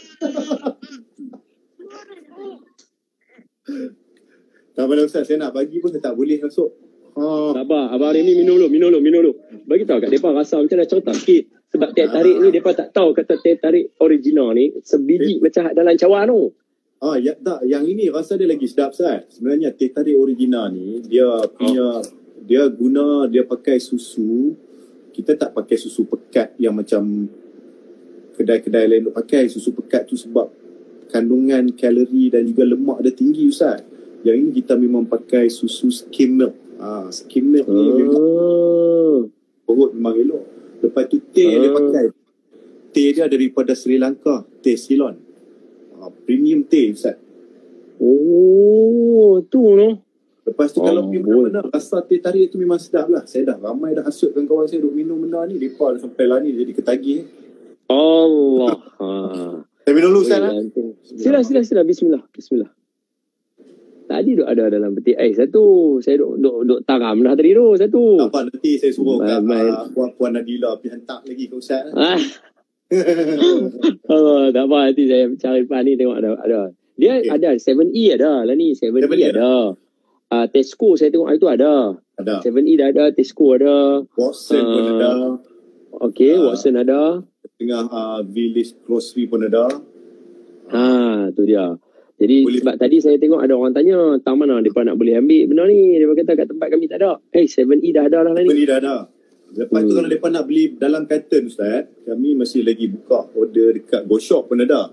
Tak apa Ustaz, saya nak bagi pun saya tak boleh masuk. Sabar, Abang Remy minum dulu. Bagi tahu kat depa rasa macam dah contoh sikit. Sebab teh tarik ni depa tak tahu kata teh tarik original ni sebiji macam dalam cawan tu. Ya tak, yang ini rasa dia lagi sedap Ustaz. Sebenarnya teh tarik original ni dia punya dia pakai susu. Kita tak pakai susu pekat yang macam kedai-kedai lain duk pakai. Susu pekat tu sebab kandungan kalori dan juga lemak dia tinggi Ustaz. Yang ini kita memang pakai susu skim milk. Skim milk ni memang perut memang elok. Lepas tu teh dia pakai. Teh dia daripada Sri Lanka, teh Ceylon. Premium teh Ustaz. Tu no. Lepas tu kalau pergi mana-mana, rasa teh tarik tu memang sedap lah. Saya dah ramai dah hasut kawan-kawan saya duk minum benda ni. Mereka sampai lah ni jadi ketagih. Allah. Saya minum dulu Ustaz lah. Sila. Bismillah. Tadi duk ada dalam peti ais satu. Saya duk taram dah tadi tu satu. Tak apa, nanti saya suruh kat Puan Nadila pergi hantar lagi ke Ustaz. Tak apa, nanti saya cari depan ni tengok ada. Dia ada 7E ada lah ni. 7E ada. Tesco saya tengok itu ada. 7E dah ada, Tesco ada. Watson pun ada. Okey, Watson ada. Tengah Village Grocery pun ada. Tu dia. Jadi sebab tadi saya tengok ada orang tanya tang mana mereka nak boleh ambil benda ni. Dia kata kat tempat kami tak ada. 7E dah ada lah ni. 7E dah ada. Lepas tu kalau mereka nak beli dalam carton Ustaz, kami masih lagi buka order dekat GoShop pun ada.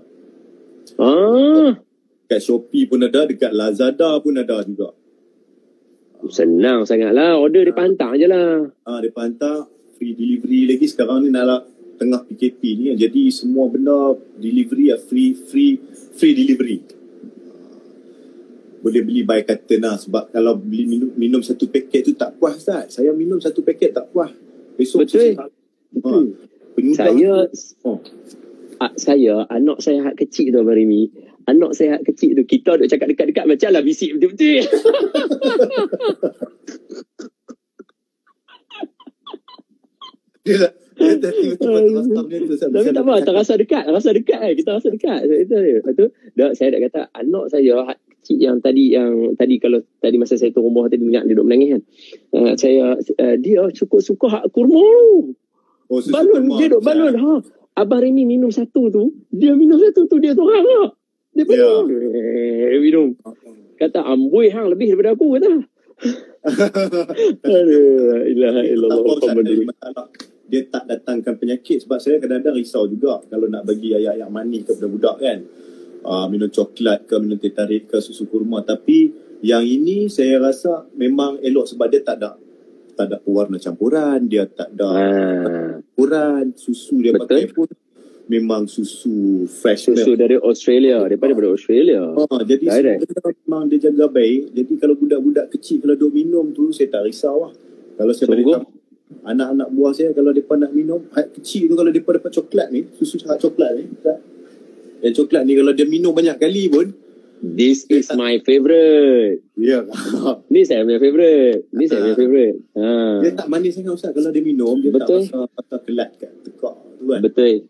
Dekat Shopee pun ada, dekat Lazada pun ada juga. Senang sangatlah. Order dia hantar je lah. Dia hantar, free delivery lagi. Sekarang ni nak tengah PKP ni, jadi semua benda delivery free delivery. Boleh beli by carton lah. Sebab kalau beli minum satu paket tu tak puas Ustaz. Saya minum satu paket tak puas. Besok betul. Saya anak saya hak kecil tu Abang Remy. Anak saya hak kecil tu, kita duk cakap dekat-dekat macam lah bisik betul-betul. Tapi tak apa, terasa dekat kita rasa dekat. Lepas tu saya dah kata anak saya hak kecil yang tadi kalau tadi masa saya turun rumah tadi dengar dia duk menangis kan. Dia suka hak kurma tu. Balon dia duk balon. Abang Remy minum satu tu, dia seorang lah. Dia minum. Kata amboi hang lebih daripada aku kata. Ilaha illallah. Dia tak datangkan penyakit. Sebab saya kadang-kadang risau juga kalau nak bagi ayak-ayak manis kepada budak kan. Minum coklat ke, minum teh tarik ke, susu kurma. Tapi yang ini saya rasa memang elok sebab dia tak ada pewarna campuran, dia tak ada campuran, susu dia pakai pun memang susu fresh susu dari Australia, daripada Australia. Jadi memang dia jaga baik. Jadi kalau budak-budak kecil kalau duk minum tu saya tak risau lah. Kalau saya balik anak-anak buah saya kalau mereka nak minum kecil tu, kalau mereka dapat coklat ni, susu coklat ni, yang coklat ni kalau dia minum banyak kali pun, this is my favourite. Ya. Ni saya punya favourite. Dia tak manis sangat Ustaz kalau dia minum. Dia betul. Tak rasa kelat kat tekak tu kan.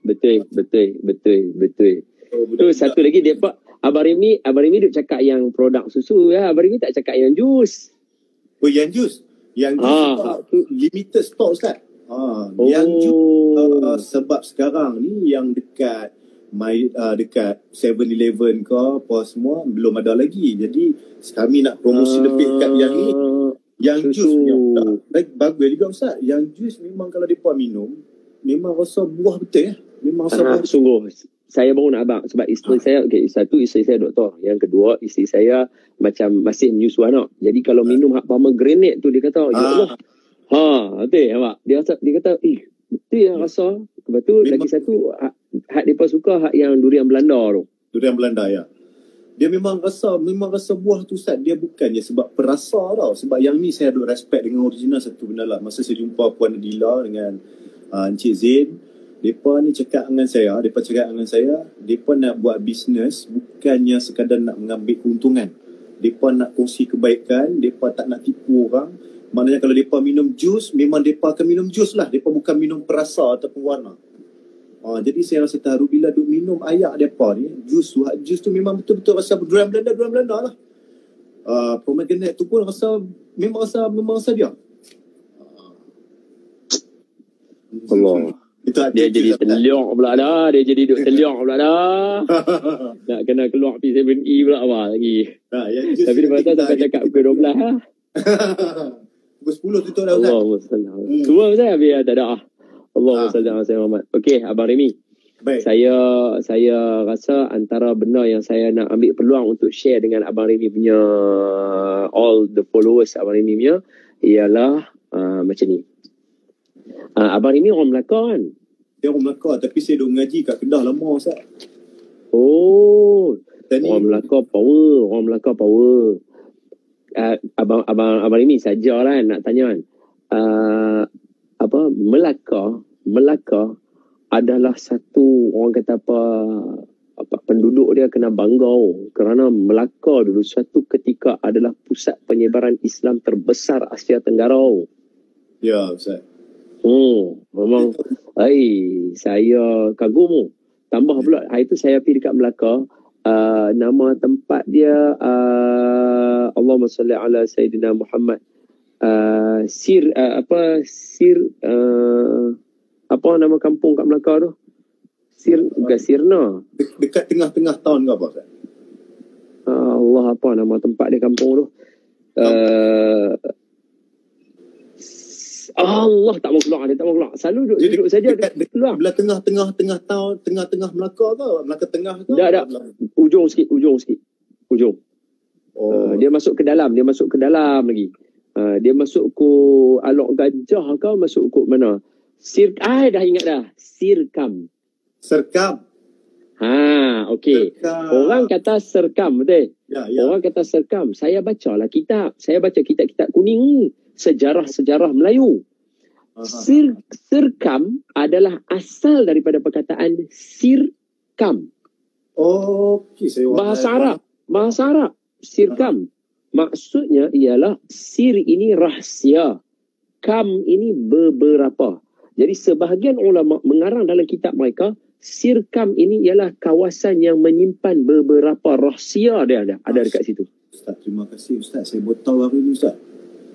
Betul. Tu satu lagi dia pak Abang Remy duk cakap yang produk susu ya. Abang Remy tak cakap yang jus. Yang jus tu limited stock Ustaz. Yang jus sebab sekarang ni yang dekat dekat 7-Eleven ke apa semua belum ada lagi. Jadi kami nak promosi lebih kat yang ni. Yang jus bagus juga Ustaz. Yang jus memang kalau mereka minum memang rasa buah betul ya. Memang rasa buah. saya baru nak abang sebab isteri saya, satu isteri saya doktor, yang kedua isteri saya macam masih menyusu anak. Jadi kalau minum hak pomegranate tu dia kata, ya Allah. Betul nampak. Dia kata, betul yang rasa. Lepas tu lagi satu hak depa suka hak yang durian Belanda tu. Durian Belanda ya. Dia memang rasa buah tu Ustaz, dia bukannya sebab perasa tau. Sebab yang ni saya ada respect dengan original satu benda lah. Masa saya jumpa Puan Adila dengan Encik Zain, mereka ni cakap dengan saya, mereka nak buat bisnes bukannya sekadar nak mengambil keuntungan. Mereka nak kongsi kebaikan, mereka tak nak tipu orang. Maknanya kalau mereka minum jus, memang mereka akan minum jus lah. Mereka bukan minum perasa ataupun warna. Jadi saya rasa terharu bila duk minum ayak mereka ni, jus tu memang betul-betul rasa durian Belanda lah. Pomegranate tu pun memang rasa dia. Allah. Dia jadi teliak pula dah. Dia jadi duk teliak pula dah. Nak kena keluar P7E pula awal lagi. Tapi dia kata sampai cakap pukul 12 lah. Pukul 10 tutup dah Ustaz. Allahumma salli. Semua saya biar tak ada. Allahumma salli ala sayyidina Muhammad. Okey, Abang Remy. Baik. Saya rasa antara benda yang saya nak ambil peluang untuk share dengan Abang Remy punya all the followers Abang Remy punya ialah macam ni. Abang Remy orang Melaka kan? Dia orang Melaka tapi saya duk mengaji kat Kedah lama Ustaz. Orang Melaka power. Abang Remy sajalah nak tanya kan. Melaka adalah satu orang kata apa penduduk dia kena bangga kerana Melaka dulu suatu ketika adalah pusat penyebaran Islam terbesar Asia Tenggara. Ya Ustaz. Memang saya kagum. Tambah pula hari tu saya pergi dekat Melaka, nama tempat dia Allahumma salli ala sayyidina Muhammad. Apa nama kampung kat Melaka tu? Bukan Sirna. Dekat tengah-tengah tahun ke apa Ustaz? Allah, apa nama tempat dia kampung tu? Allah tak mau keluar. Selalu duduk saja keluar. Belah tengah-tengah tahun, tengah-tengah Melaka ke? Melaka tengah ke? Tak. Ujung sikit. Dia masuk ke dalam lagi. Dia masuk ke Alok Gajah ke masuk ke mana? Dah ingat dah. Serkam. Okey. Orang kata Serkam, betul? Ya. Orang kata Serkam. Saya baca kitab kuning ni. Sejarah Melayu. Serkam adalah asal daripada perkataan sirkam. Okey, Bahasa Arab. Sirkam. Maksudnya ialah sir ini rahsia. Kam ini beberapa. Jadi sebahagian ulama mengarang dalam kitab mereka, Sirkam ini ialah kawasan yang menyimpan beberapa rahsia dia ada dekat situ. Ustaz, terima kasih Ustaz. Saya baru tahu hari ni Ustaz.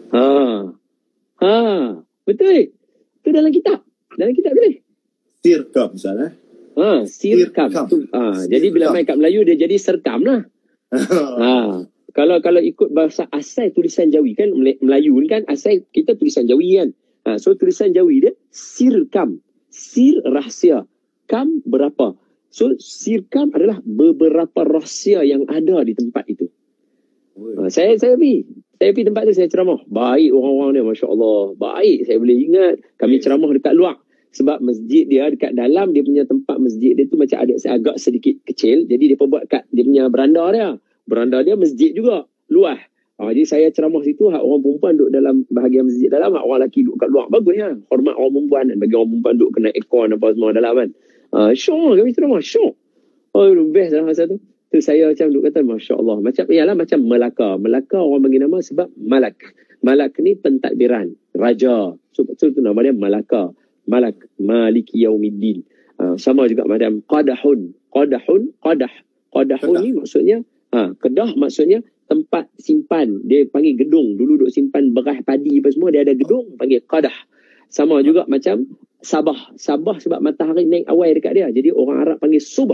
Betul. Itu dalam kitab. Boleh. Sirkam Ustaz Sirkam. Jadi bila main kat Melayu dia jadi serkam lah. Kalau ikut bahasa asal tulisan Jawi kan, Melayu ni kan asal kita tulisan Jawi kan. So tulisan Jawi dia sirkam. Sir rahsia. Kam berapa. So sirkam adalah beberapa rahsia yang ada di tempat itu. Saya pergi tempat tu, saya ceramah. Baik orang-orang dia, Masya Allah. Baik, saya boleh ingat. Kami ceramah dekat luar. Sebab masjid dia dekat dalam, dia punya tempat masjid dia tu macam agak sedikit kecil. Jadi dia buat kat dia punya beranda dia. Beranda dia masjid juga, luas. Jadi saya ceramah situ, hak orang perempuan duduk dalam bahagian masjid dalam, hak orang lelaki duduk kat luar. Bagus ya. Hormat orang perempuan dan bagi orang perempuan duduk kena aircon apa semua dalam kan. Syok kami ceramah, syok. Best lah masa tu. Tu saya macam duk kata Masya Allah. Macam Melaka. Melaka orang bagi nama sebab Malak. Malak ni pentadbiran. Raja. So tu nama dia Malaka. Malak. Maliki Yaumiddin. Sama juga macam Qadahun. Qadahun ni maksudnya Kedah maksudnya tempat simpan. Dia panggil gedung. Dulu duk simpan beras padi apa semua. Dia ada gedung panggil Qadah. Sama juga macam Sabah. Sabah sebab matahari naik awal dekat dia. Jadi orang Arab panggil Subuh.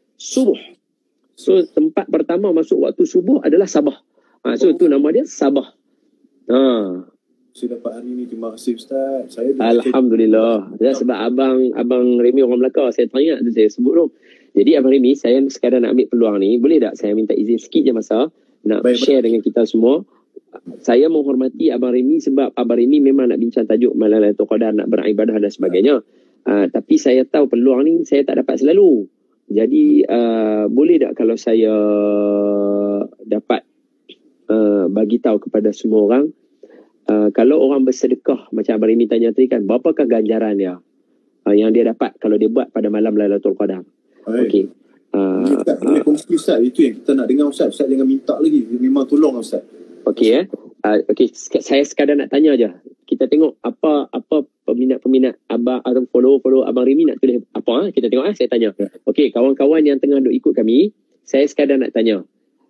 So tempat pertama masuk waktu subuh adalah Sabah. So tu nama dia Sabah. saya dapat hari ni. Terima kasih Ustaz. Saya Alhamdulillah. Ya, sebab abang Remy orang Melaka, saya teringat tu saya sebut tu. Jadi Abang Remy, saya sekadar nak ambil peluang ni, boleh tak saya minta izin sikit je masa nak share dengan kita semua. Saya menghormati Abang Remy sebab Abang Remy memang nak bincang tajuk Malam Lailatul Qadar, nak beribadah dan sebagainya. Tapi saya tahu peluang ni saya tak dapat selalu. Jadi boleh tak kalau saya dapat bagi tahu kepada semua orang, kalau orang bersedekah macam Abang Remy tanya tadi kan, berapakah ganjaran dia yang dia dapat kalau dia buat pada malam Lailatul Qadar? Okey. Boleh kongsi Ustaz, itu yang kita nak dengar Ustaz. Ustaz jangan minta lagi, memang tolong Ustaz. Okey okey, saya sekadar nak tanya je. Kita tengok apa peminat-peminat abang atau follow Abang Remy nak tulis apa, kita tengok saya tanya. Okey, kawan-kawan yang tengah duk ikut kami, saya sekadar nak tanya.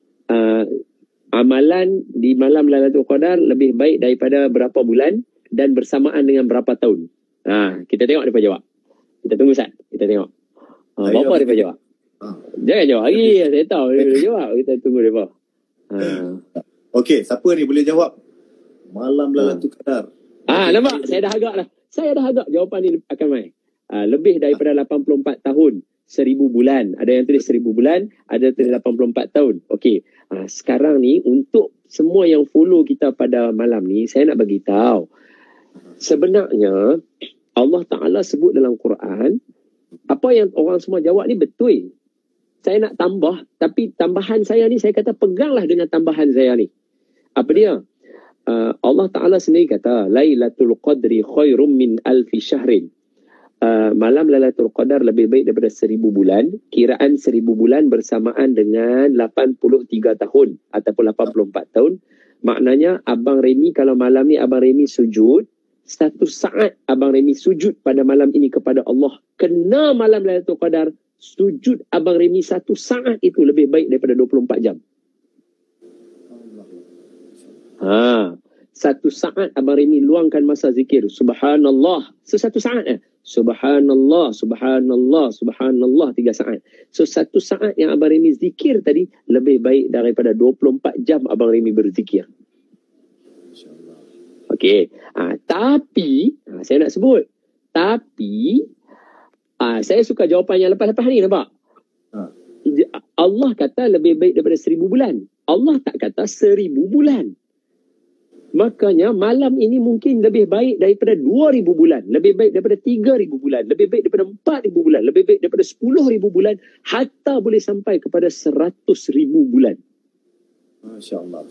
Amalan di malam Lailatul Qadar lebih baik daripada berapa bulan dan bersamaan dengan berapa tahun? Kita tengok depa jawab. Kita tunggu Ustaz, kita tengok. Berapa depa jawab? Jangan jawab lagi, saya tahu dia jawab. Kita tunggu depa. Okey, siapa ni boleh jawab? Malam Lailatul Qadar. Nampak? Saya dah agak jawapan ni akan main. Lebih daripada 84 tahun, 1000 bulan. Ada yang tulis 1000 bulan, ada yang tulis 84 tahun. Okey. Sekarang ni untuk semua yang follow kita pada malam ni, saya nak bagi tahu. Sebenarnya Allah Ta'ala sebut dalam Quran, apa yang orang semua jawab ni betul. Saya nak tambah, tapi tambahan saya ni, saya kata peganglah dengan tambahan saya ni. Apa dia? Allah Ta'ala sendiri kata, Lailatul Qadri khairum min alfi syahrin. Malam Lailatul Qadar lebih baik daripada 1000 bulan. Kiraan 1000 bulan bersamaan dengan 83 tahun ataupun 84 tahun. Maknanya Abang Remy, kalau malam ni Abang Remy sujud, 1 saat Abang Remy sujud pada malam ini kepada Allah, kena malam Lailatul Qadar, sujud Abang Remy 1 saat itu lebih baik daripada 24 jam. 1 saat Abang Remy luangkan masa zikir Subhanallah, 1 saat Subhanallah, Subhanallah, Subhanallah 3 saat. So 1 saat yang Abang Remy zikir tadi lebih baik daripada 24 jam Abang Remy berzikir. Okey. Tapi saya nak sebut, tapi saya suka jawapan yang lepas-lepas ni, nampak? Allah kata lebih baik daripada 1000 bulan. Allah tak kata 1000 bulan. Makanya malam ini mungkin lebih baik daripada 2000 bulan, lebih baik daripada 3000 bulan, lebih baik daripada 4000 bulan, lebih baik daripada 10,000 bulan, hatta boleh sampai kepada 100,000 bulan. Masya-Allah.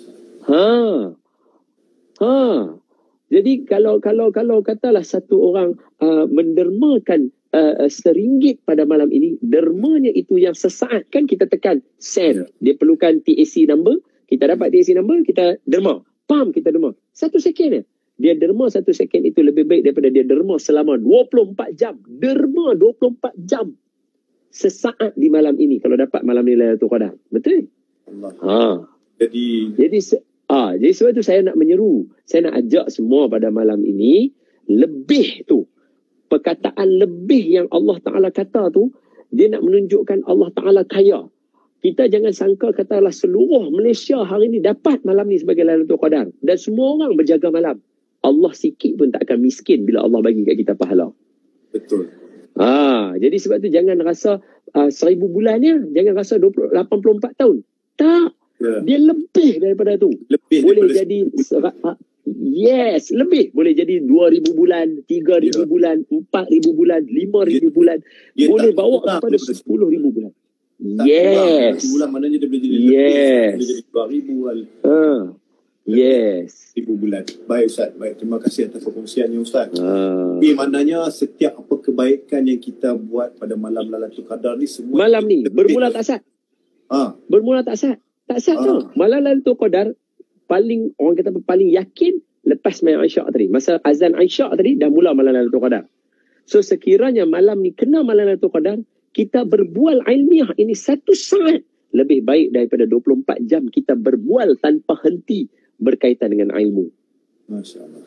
Jadi kalau katalah satu orang mendermakan RM1 pada malam ini, dermanya itu yang sesaat, kan kita tekan send, dia perlukan TAC number, kita dapat TAC number, kita derma. Kita derma 1 second je. Dia derma 1 second itu lebih baik daripada dia derma selama 24 jam. Derma 24 jam sesaat di malam ini kalau dapat malam ni Lailatul Qadar. Betul? Allah. Jadi sebab tu saya nak menyeru, saya nak ajak semua pada malam ini, lebih tu, perkataan lebih yang Allah Ta'ala kata tu, dia nak menunjukkan Allah Ta'ala kaya. Kita jangan sangka katalah seluruh Malaysia hari ni dapat malam ni sebagai Lailatul Qadar dan semua orang berjaga malam. Allah sikit pun tak akan miskin bila Allah bagi kat kita pahala. Betul. Jadi sebab tu jangan rasa 1000 bulannya, jangan rasa 84 tahun. Tak. Dia lebih daripada tu. Lebih boleh jadi lebih. Boleh jadi 2000 bulan, 3000 bulan, 4000 bulan, 5000 bulan. Boleh bawa kepada 10,000 bulan. Yes. Bulan maknanya dia boleh jadi yes. Boleh jadi 2,000 yes. 1000 bulan. Baik Ustaz, baik. Terima kasih atas perkongsiannya Ustaz. Jadi maknanya setiap apa kebaikan yang kita buat pada malam Lailatul Qadar ni semua malam ni bermula tak sah. Bermula tak sah. Tak sah tu. Malam Lailatul Qadar paling orang kata paling yakin lepas main Isyak tadi. Masa azan Isyak tadi dah mula malam Lailatul Qadar. So sekiranya malam ni kena malam Lailatul Qadar, kita berbual ilmiah ini 1 saat lebih baik daripada 24 jam kita berbual tanpa henti berkaitan dengan ilmu. Masya-Allah.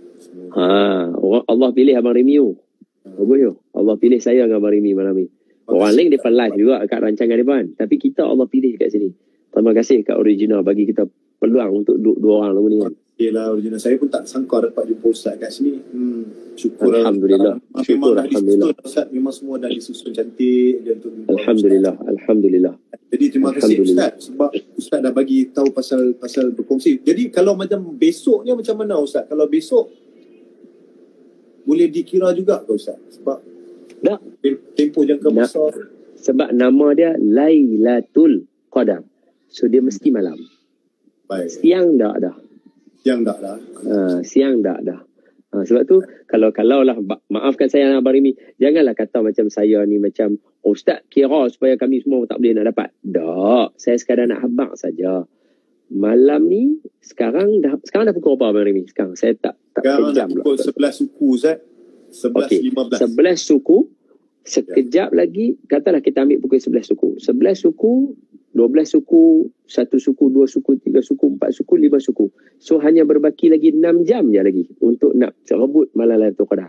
Allah pilih Abang Remy. Bagus. Allah pilih saya dengan Abang Remy malam ni. Orang lain depan live juga kat rancangan depan, tapi kita Allah pilih kat sini. Terima kasih kat Original bagi kita peluang untuk duduk 2 orang lagu ni kan. Yelah, original. Saya pun tak sangka dapat jumpa Ustaz kat sini. Syukur Alhamdulillah. Syukur, Alhamdulillah. Ustaz, memang semua dah disusun cantik dia untuk jumpa Alhamdulillah. Ustaz. Alhamdulillah. Jadi terima kasih Ustaz sebab Ustaz dah bagi tahu pasal berkongsi. Jadi kalau macam besoknya macam mana Ustaz? Kalau besok boleh dikira juga ke Ustaz? Sebab tak, tempoh jangka besar. Sebab nama dia Lailatul Qadar. So dia mesti malam. Baik. Siang tak dah. Siang tak dah. Siang tak dah. Sebab tu kalau lah, maafkan saya Abang Rimi, janganlah kata macam saya ni macam Ustaz kira supaya kami semua tak boleh nak dapat. Tak, saya sekadar nak habaq saja. Malam ni sekarang dah pukul apa Abang Rimi? Sekarang saya tak sekarang dah pukul 11 suku Ustaz. 11.15. 11 suku. Sekejap lagi katalah kita ambil pukul 11 suku. 11 suku, 12 suku, 1 suku, 2 suku, 3 suku, 4 suku, 5 suku. So hanya berbaki lagi 6 jam je lagi untuk nak rebut malam Lailatul Qadar.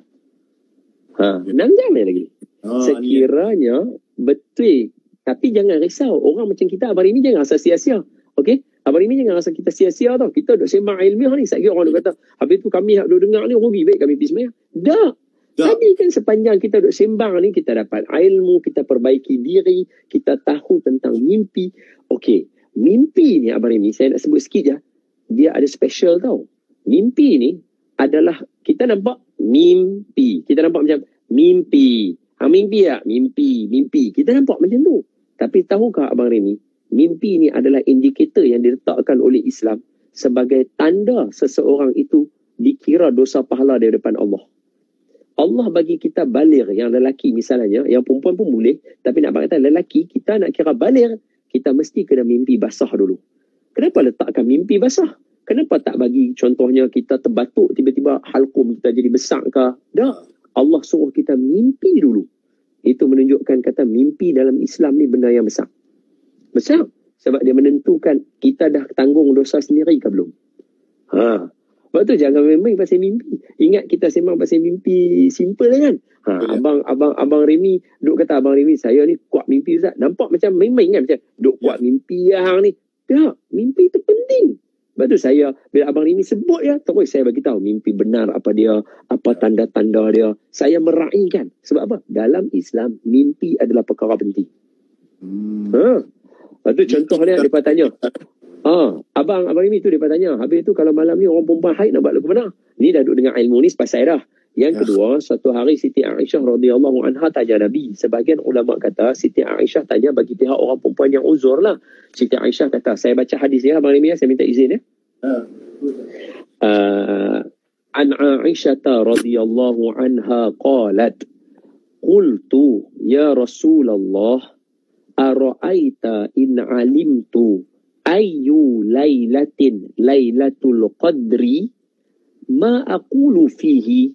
6 jam je lagi. Sekiranya betul. Tapi jangan risau. Orang macam kita Abang Rimi jangan rasa sia-sia. Okey? Abang Rimi jangan rasa kita sia-sia tau. Kita duk sembang ilmiah ni. Sekiranya orang duk kata, habis tu kami duk dengar ni rugi baik kami pergi sembahyang. Tak. Tadi kan sepanjang kita duk sembang ni, kita dapat ilmu, kita perbaiki diri, kita tahu tentang mimpi. Okey, mimpi ni Abang Rimi, saya nak sebut sikit je. Dia ada special tau. Mimpi ni adalah, kita nampak mimpi. Kita nampak macam mimpi. Mimpi tak? Mimpi. Kita nampak macam tu. Tapi tahukah Abang Rimi, mimpi ni adalah indikator yang diletakkan oleh Islam sebagai tanda seseorang itu dikira dosa pahala di depan Allah. Allah bagi kita baligh, yang lelaki misalnya, yang perempuan pun boleh, tapi nak kata lelaki, kita nak kira baligh, kita mesti kena mimpi basah dulu. Kenapa letakkan mimpi basah? Kenapa tak bagi contohnya kita terbatuk, tiba-tiba halqum kita jadi besar ke? Tak. Allah suruh kita mimpi dulu. Itu menunjukkan kata mimpi dalam Islam ni benda yang besar. Besar. Sebab dia menentukan kita dah tanggung dosa sendiri ke belum. Sebab tu jangan main-main pasal mimpi. Ingat kita sembang pasal mimpi simple kan. Abang Rimi duk kata Abang Rimi saya ni kuat mimpi Ustaz. Nampak macam main-main kan, macam duk kuat mimpi yang ni. Tak, mimpi tu penting. Sebab tu saya bila Abang Rimi sebut ya, terus saya bagi tahu mimpi benar apa dia, apa tanda-tanda dia. Saya meraihkan. Sebab apa? Dalam Islam mimpi adalah perkara penting. Lepas tu contohnya dia tanya. Abang Rimi tu dia tanya, habis tu kalau malam ni orang perempuan haid nak buat lagu mana? Ni dah duduk dengan ilmu ni sepasai dah. Yang kedua, suatu hari Siti Aisyah radhiyallahu anha tanya Nabi. Sebahagian ulama kata Siti Aisyah tanya bagi pihak orang perempuan yang uzur lah. Siti Aisyah kata, saya baca hadis ya Abang Rimi, saya minta izin ya. An Aisyah radhiyallahu anha qalat, qultu ya Rasulullah ara'aita in alimtu ayyu lailatul qadri ma aqulu fihi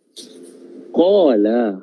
qala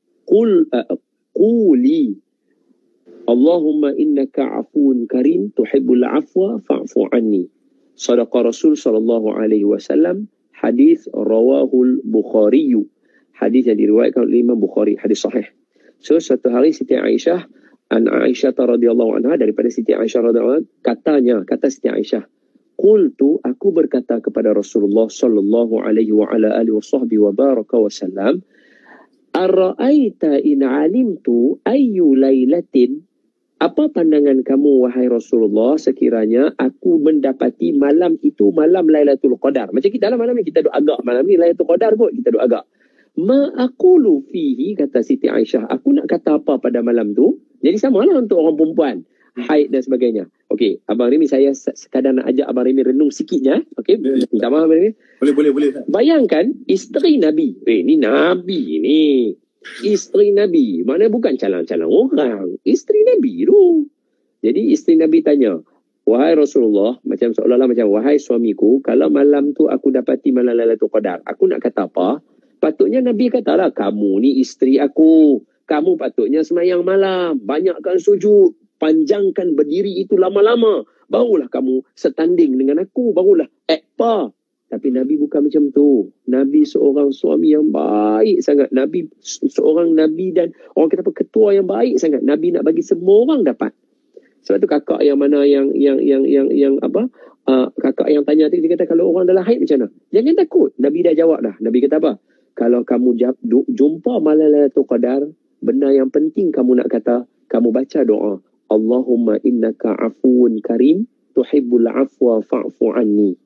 quli Allahumma innaka afuun karim tuhibbul afwa fa'fu anni. Sadaqa Rasul sallallahu alaihi wasallam. Hadis rawahul Bukhari. Hadis yang diriwayatkan oleh Imam Bukhari, hadis sahih. So satu hari Siti Aisyah An Aisyah radhiyallahu anha, daripada Siti Aisyah radhiyallahu anha, kata Siti Aisyah, qultu, aku berkata kepada Rasulullah sallallahu alaihi wa ala alihi wa baraka wasallam, ara'aita in alimtu ayyu lailatin, apa pandangan kamu wahai Rasulullah sekiranya aku mendapati malam itu malam Lailatul Qadar. Macam kita dalam malam ni kita duk agak malam ni Lailatul Qadar kot, kita duk agak. Ma aqulu fihi, kata Siti Aisyah, aku nak kata apa pada malam tu? Jadi samalah untuk orang perempuan, haid dan sebagainya. Okey, Abang Rimi, saya sekadar nak ajak Abang Rimi renung sikitnya. Okey, minta maaf Abang Rimi. Boleh. Bayangkan isteri Nabi. Ni Nabi ni. Isteri Nabi. Mana bukan calon-calon orang. Isteri Nabi tu. Jadi isteri Nabi tanya, wahai Rasulullah, macam seolah-olah macam, wahai suamiku, kalau malam tu aku dapati malam Lailatul Qadar, aku nak kata apa? Patutnya Nabi katalah, kamu ni isteri aku. Kamu patutnya semayang malam. Banyakkan sujud. Panjangkan berdiri itu lama-lama. Barulah kamu setanding dengan aku. Barulah apa. Tapi Nabi bukan macam tu. Nabi seorang suami yang baik sangat. Nabi seorang Nabi dan orang kata apa, ketua yang baik sangat. Nabi nak bagi semua orang dapat. Sebab tu kakak yang mana yang apa, kakak yang tanya tadi, dia kata kalau orang dalam haid macam mana? Jangan takut. Nabi dah jawab dah. Nabi kata apa? Kalau kamu jumpa malam Lailatul Qadar, benda yang penting kamu nak kata, kamu baca doa, Allahumma innaka afuun karim, tuhibbul afwa fa'fu anni.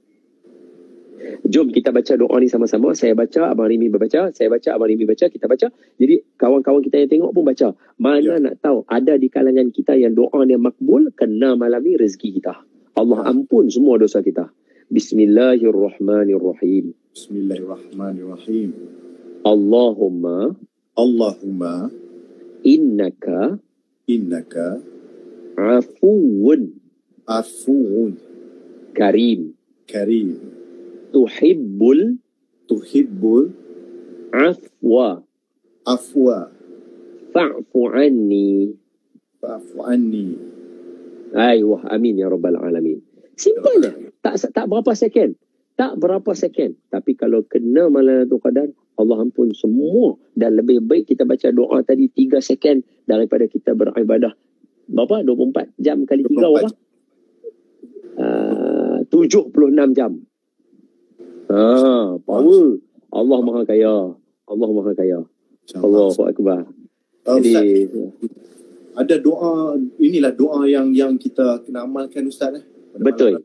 Jom kita baca doa ni sama-sama. Saya baca, Abang Rimi berbaca. Saya baca, Abang Rimi baca. Kita baca. Jadi kawan-kawan kita yang tengok pun baca. Mana nak tahu ada di kalangan kita yang doa dia makbul, kena malam ni rezeki kita. Allah ampun semua dosa kita. Bismillahirrahmanirrahim. Bismillahirrahmanirrahim. Allahumma innaka afuun karim tuhibbul afwa fa'fu anni. Ayuh, amin ya rabbal alamin. Simple lah. Tak berapa second. Tapi kalau kena malam Lailatul Qadar, Allah ampun semua. Dan lebih baik kita baca doa tadi 3 second daripada kita beribadah berapa? 24 jam kali 3 berapa? 76 jam. Power. Allah Maha Kaya. Allahu Akbar. Jadi ada doa, inilah doa yang kita kena amalkan Ustaz. Betul.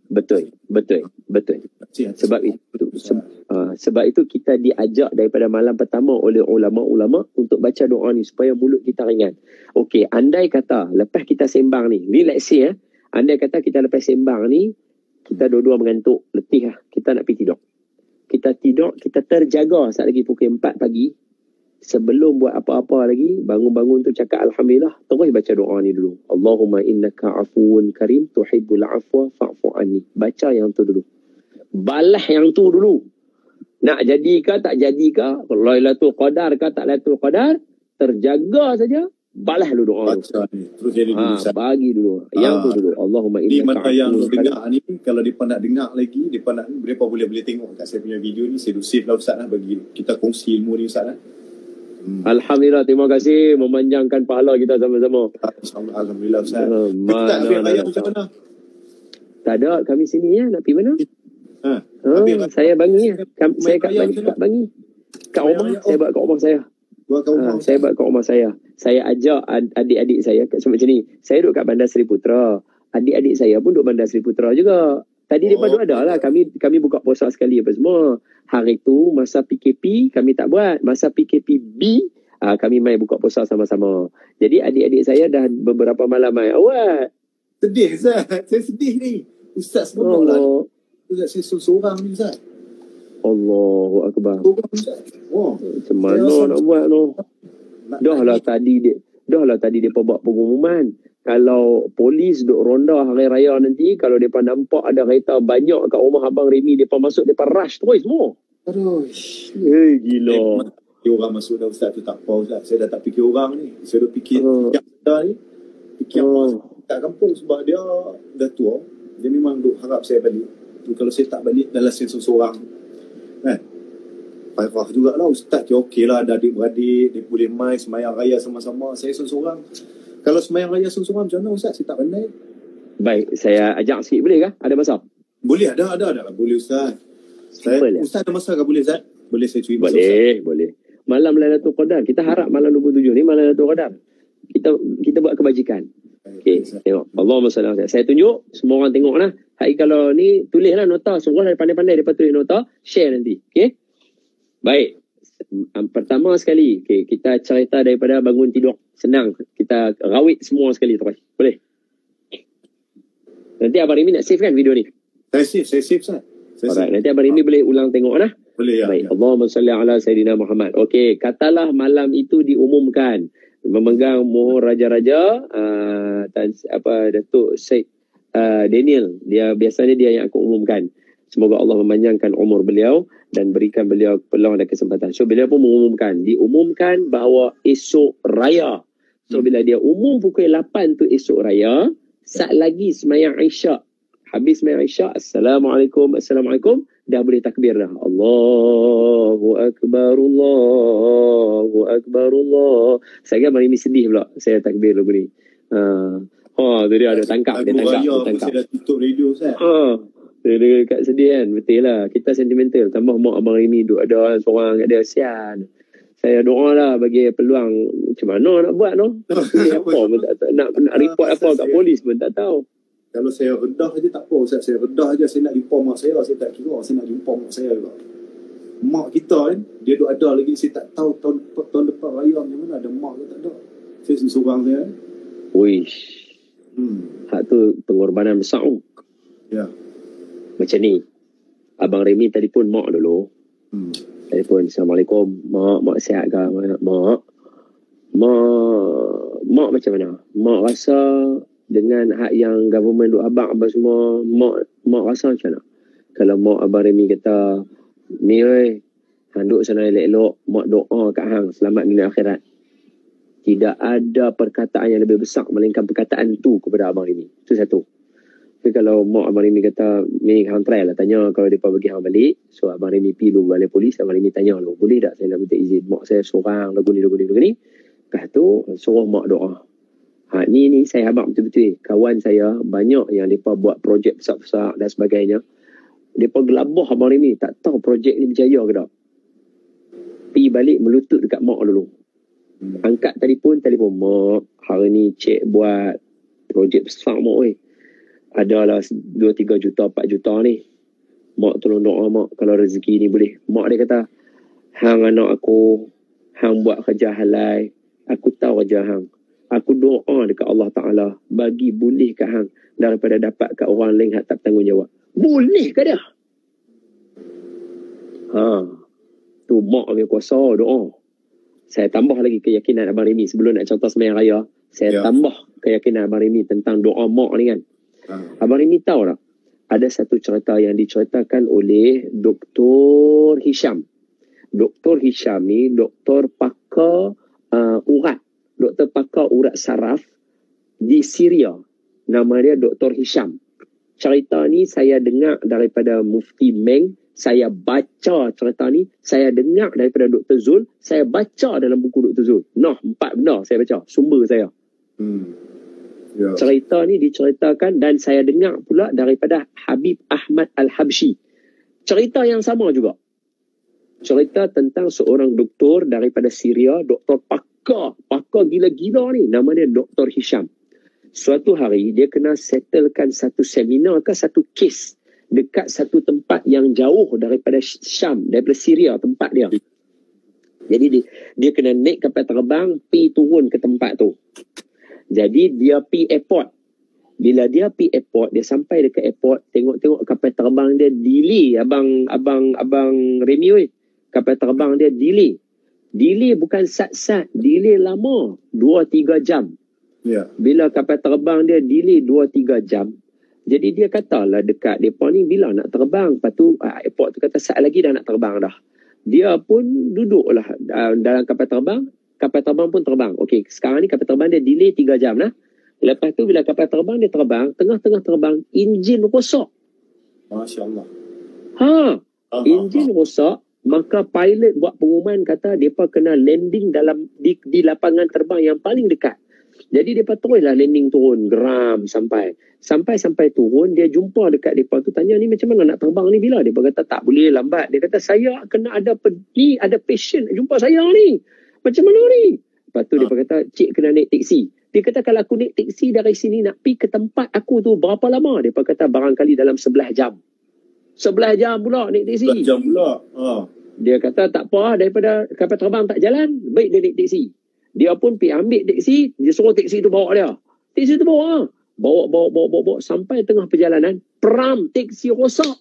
Sebab itu kita diajak daripada malam pertama oleh ulama-ulama untuk baca doa ni supaya mulut kita ringan. Okey, andai kata lepas kita sembang ni let's say andai kata kita lepas sembang ni kita dua-dua mengantuk, letih lah, kita nak pergi tidur. Kita tidur, kita terjaga saat lagi pukul 4 pagi. Sebelum buat apa-apa lagi, bangun-bangun tu cakap Alhamdulillah, terus baca doa ni dulu. Allahumma innaka afuun karim tuhibbul afwa fa'fu anni. Baca yang tu dulu. Balah yang tu dulu. Nak jadi ke tak jadi ke, Lailatul Qadar ke tak Lailatul Qadar, terjaga saja, balah dulu doa tu. Terus jadi dulu. Bagi dulu. Yang tu dulu. Allahumma innaka innaka afuun yang karim. dengar ni, kalau mereka nak dengar lagi, mereka boleh tengok kat saya punya video ni, sedusif lah Ustaz lah, bagi kita kongsi ilmu ni Ustaz lah. Alhamdulillah, terima kasih memanjangkan pahala kita sama-sama. Alhamdulillah Ustaz. Kita ambil ayam macam mana? Tak ada, kami sini ya, nak pergi mana? Saya Bangi ya. Saya kat Bangi. Kat rumah, saya buat kat rumah saya. Saya buat kat rumah saya. Saya ajak adik-adik saya macam ni. Saya duduk kat Bandar Seri Putra. Adik-adik saya pun duduk Bandar Seri Putra juga. Tadi mereka ada lah. Kami buka puasa sekali apa semua. Hari tu masa PKP kami tak buat. Masa PKPB kami main buka puasa sama-sama. Jadi adik-adik saya dah beberapa malam main awal. Sedih Ustaz. Saya sedih ni. Ustaz semua lah. Ustaz saya seorang ni Ustaz. Allahu Akbar. Macam mana nak buat tu? Dah lah tadi dia buat pengumuman. Kalau polis duk ronda hari raya nanti, kalau mereka nampak ada kereta banyak kat rumah Abang Rimi, mereka masuk, mereka rush terus semua. Aduh. Gila. Orang masuk dah Ustaz tu tak apa Ustaz. Saya dah tak fikir orang ni. Saya dah fikir ni. Fikir orang kat kampung sebab dia dah tua. Dia memang duk harap saya balik. Kalau saya tak balik dalam saya seorang. Kan? Parah jugalah Ustaz. Okey lah ada adik-beradik. Dia boleh main semayang raya sama-sama. Saya seorang. Kalau semayang raya seorang macam mana Ustaz? Saya tak pandai. Baik, saya ajak sikit boleh kah? Ada masa? Boleh, ada. Boleh Ustaz. Ustaz ada masa kah boleh Ustaz? Boleh saya curi masa Boleh. Malam Lailatul Qadar. Kita harap malam 27 ni malam Lailatul Qadar. Kita buat kebajikan. Okey, tengok. Allahumma salli ala. Saya tunjuk, semua orang tengok lah. Hai, kalau ni tulislah nota, suruhlah pandai-pandai depa tulis nota, share nanti. Okey. Baik. Pertama sekali, kita cerita daripada bangun tidur. Senang. Kita rawit semua sekali terus. Boleh? Nanti Abang Rimi nak save kan video ni? Saya save Ustaz. Alright, nanti Abang Rimi boleh ulang tengok lah. Boleh ya. Baik. Allahumma salli ala Sayyidina Muhammad. Okey, katalah malam itu diumumkan. Memegang mohon raja-raja Datuk Syed Daniel. Biasanya dia yang akan umumkan. Semoga Allah memanjangkan umur beliau dan berikan beliau peluang dan kesempatan. So beliau pun diumumkan bahawa esok raya. So bila dia umum pukul 8 tu esok raya, saat lagi semayang Isyak. Habis semayang Isyak, Assalamualaikum, dah boleh takbir dah. Allahu Akbar, Allahu Akbar, Allah. Saya kan mari sedih pula saya takbir lagu ni. Tu dia ada tangkap. Dia Lagu tangkap. raya Dia tangkap. mesti dah tutup radio Ustaz. Dia kat sedih kan. Betul lah. Kita sentimental. Tambah mak abang Remy duduk ada seorang kat dia. Sian. Saya doa lah bagi peluang. Macam mana nak buat no? Apa pun tak tahu. Nak report apa kat polis pun tak tahu. Kalau saya redah je tak apa Ustaz. Saya redah je, saya nak jumpa mak saya. Saya tak kira saya nak jumpa mak saya juga. Mak kita kan, dia duk ada lagi. Saya tak tahu tahun depan raya macam mana. Ada mak ke tak ada. Saya seorang saya. Uish. Hak tu pengorbanan besar. Ya. Macam ni. Abang Remy telefon mak dulu. Telefon, Assalamualaikum. Mak sihat ke? Mak macam mana? Mak rasa dengan hak yang government duk abang apa semua, mak rasa macam mana? Kalau mak abang Remy kata, ni hang duk sana elok-elok, mak doa kat hang selamat dunia akhirat. Tidak ada perkataan yang lebih besar melainkan perkataan tu kepada abang Remy. Itu satu. Tapi kalau mak abang Remy kata, ni hang try lah tanya kalau mereka bagi hang balik. So abang Remy pergi dulu balai polis, abang Remy tanya dulu, boleh tak saya nak minta izin mak saya seorang lagu ni. Lepas tu suruh mak doa. Ni saya habaq betul-betul. Kawan saya banyak yang mereka buat projek besar-besar dan sebagainya. Mereka gelabah abang Remy, tak tahu projek ni berjaya ke tak. Pergi balik melutut dekat mak dulu. Angkat telefon, mak, hari ni cik buat projek besar mak adalah 2-3 juta, 4 juta ni. Mak tolong doa mak kalau rezeki ni boleh. Mak dia kata, hang anak aku, hang buat kerja halal, aku tahu kerja hang. Aku doa dekat Allah Ta'ala, bagi boleh kat hang daripada dapat kat orang lain yang tak bertanggungjawab. Boleh ke dia? Tu mak punya kuasa doa. Saya tambah lagi keyakinan Abang Remy sebelum nak contoh sembahyang raya. Saya tambah keyakinan Abang Remy tentang doa mak ni kan. Abang Remy tahu tak? Ada satu cerita yang diceritakan oleh Dr. Hisham. Dr. Hisham ni doktor pakar urat. Doktor pakar urat saraf di Syria. Nama dia Dr. Hisham. Cerita ni saya dengar daripada Mufti Meng. Saya baca cerita ni. Saya dengar daripada Dr. Zul. Saya baca dalam buku Dr. Zul. 4 benda saya baca. Sumber saya. Cerita ni diceritakan dan saya dengar pula daripada Habib Ahmad Al-Habshi. Cerita yang sama juga. Cerita tentang seorang doktor daripada Syria, doktor pakar gila-gila ni, nama dia Dr. Hisham. Suatu hari dia kena settlekan satu seminar ke satu kes dekat satu tempat yang jauh daripada Syam, daripada Syria tempat dia. Jadi dia kena naik kapal terbang pergi turun ke tempat tu. Jadi dia pergi airport. Bila dia pergi airport, dia sampai dekat airport, tengok kapal terbang dia delay. Abang Remy, kapal terbang dia delay. Delay bukan sat-sat, delay lama, 2-3 jam. Bila kapal terbang dia delay 2-3 jam, jadi dia katalah dekat depa ni bila nak terbang. Lepas tu airport tu kata saat lagi dah nak terbang dah. Dia pun duduklah dalam kapal terbang pun terbang. Okey, sekarang ni kapal terbang dia delay 3 jam lah. Lepas tu bila kapal terbang dia terbang, tengah-tengah terbang, enjin rosak. Masya-Allah. Enjin rosak, maka pilot buat pengumuman kata depa kena landing di lapangan terbang yang paling dekat. Jadi depa teruslah landing turun, geram sampai turun, dia jumpa dekat depa tu, tanya ni macam mana nak terbang ni bila? Depa kata tak boleh lambat. Dia kata saya kena ada patient jumpa saya ni. Macam mana ni? Lepas tu depa kata cik kena naik teksi. Dia kata kalau aku naik teksi dari sini nak pergi ke tempat aku tu berapa lama? Depa kata barangkali dalam 11 jam. 11 jam pula naik teksi. 11 jam pula. Dia kata tak apa, daripada kapal terbang tak jalan, baik dia naik teksi. Dia pun pergi ambil teksi, dia suruh teksi tu bawa dia. Teksi tu bawa. Bawa sampai tengah perjalanan, teksi rosak.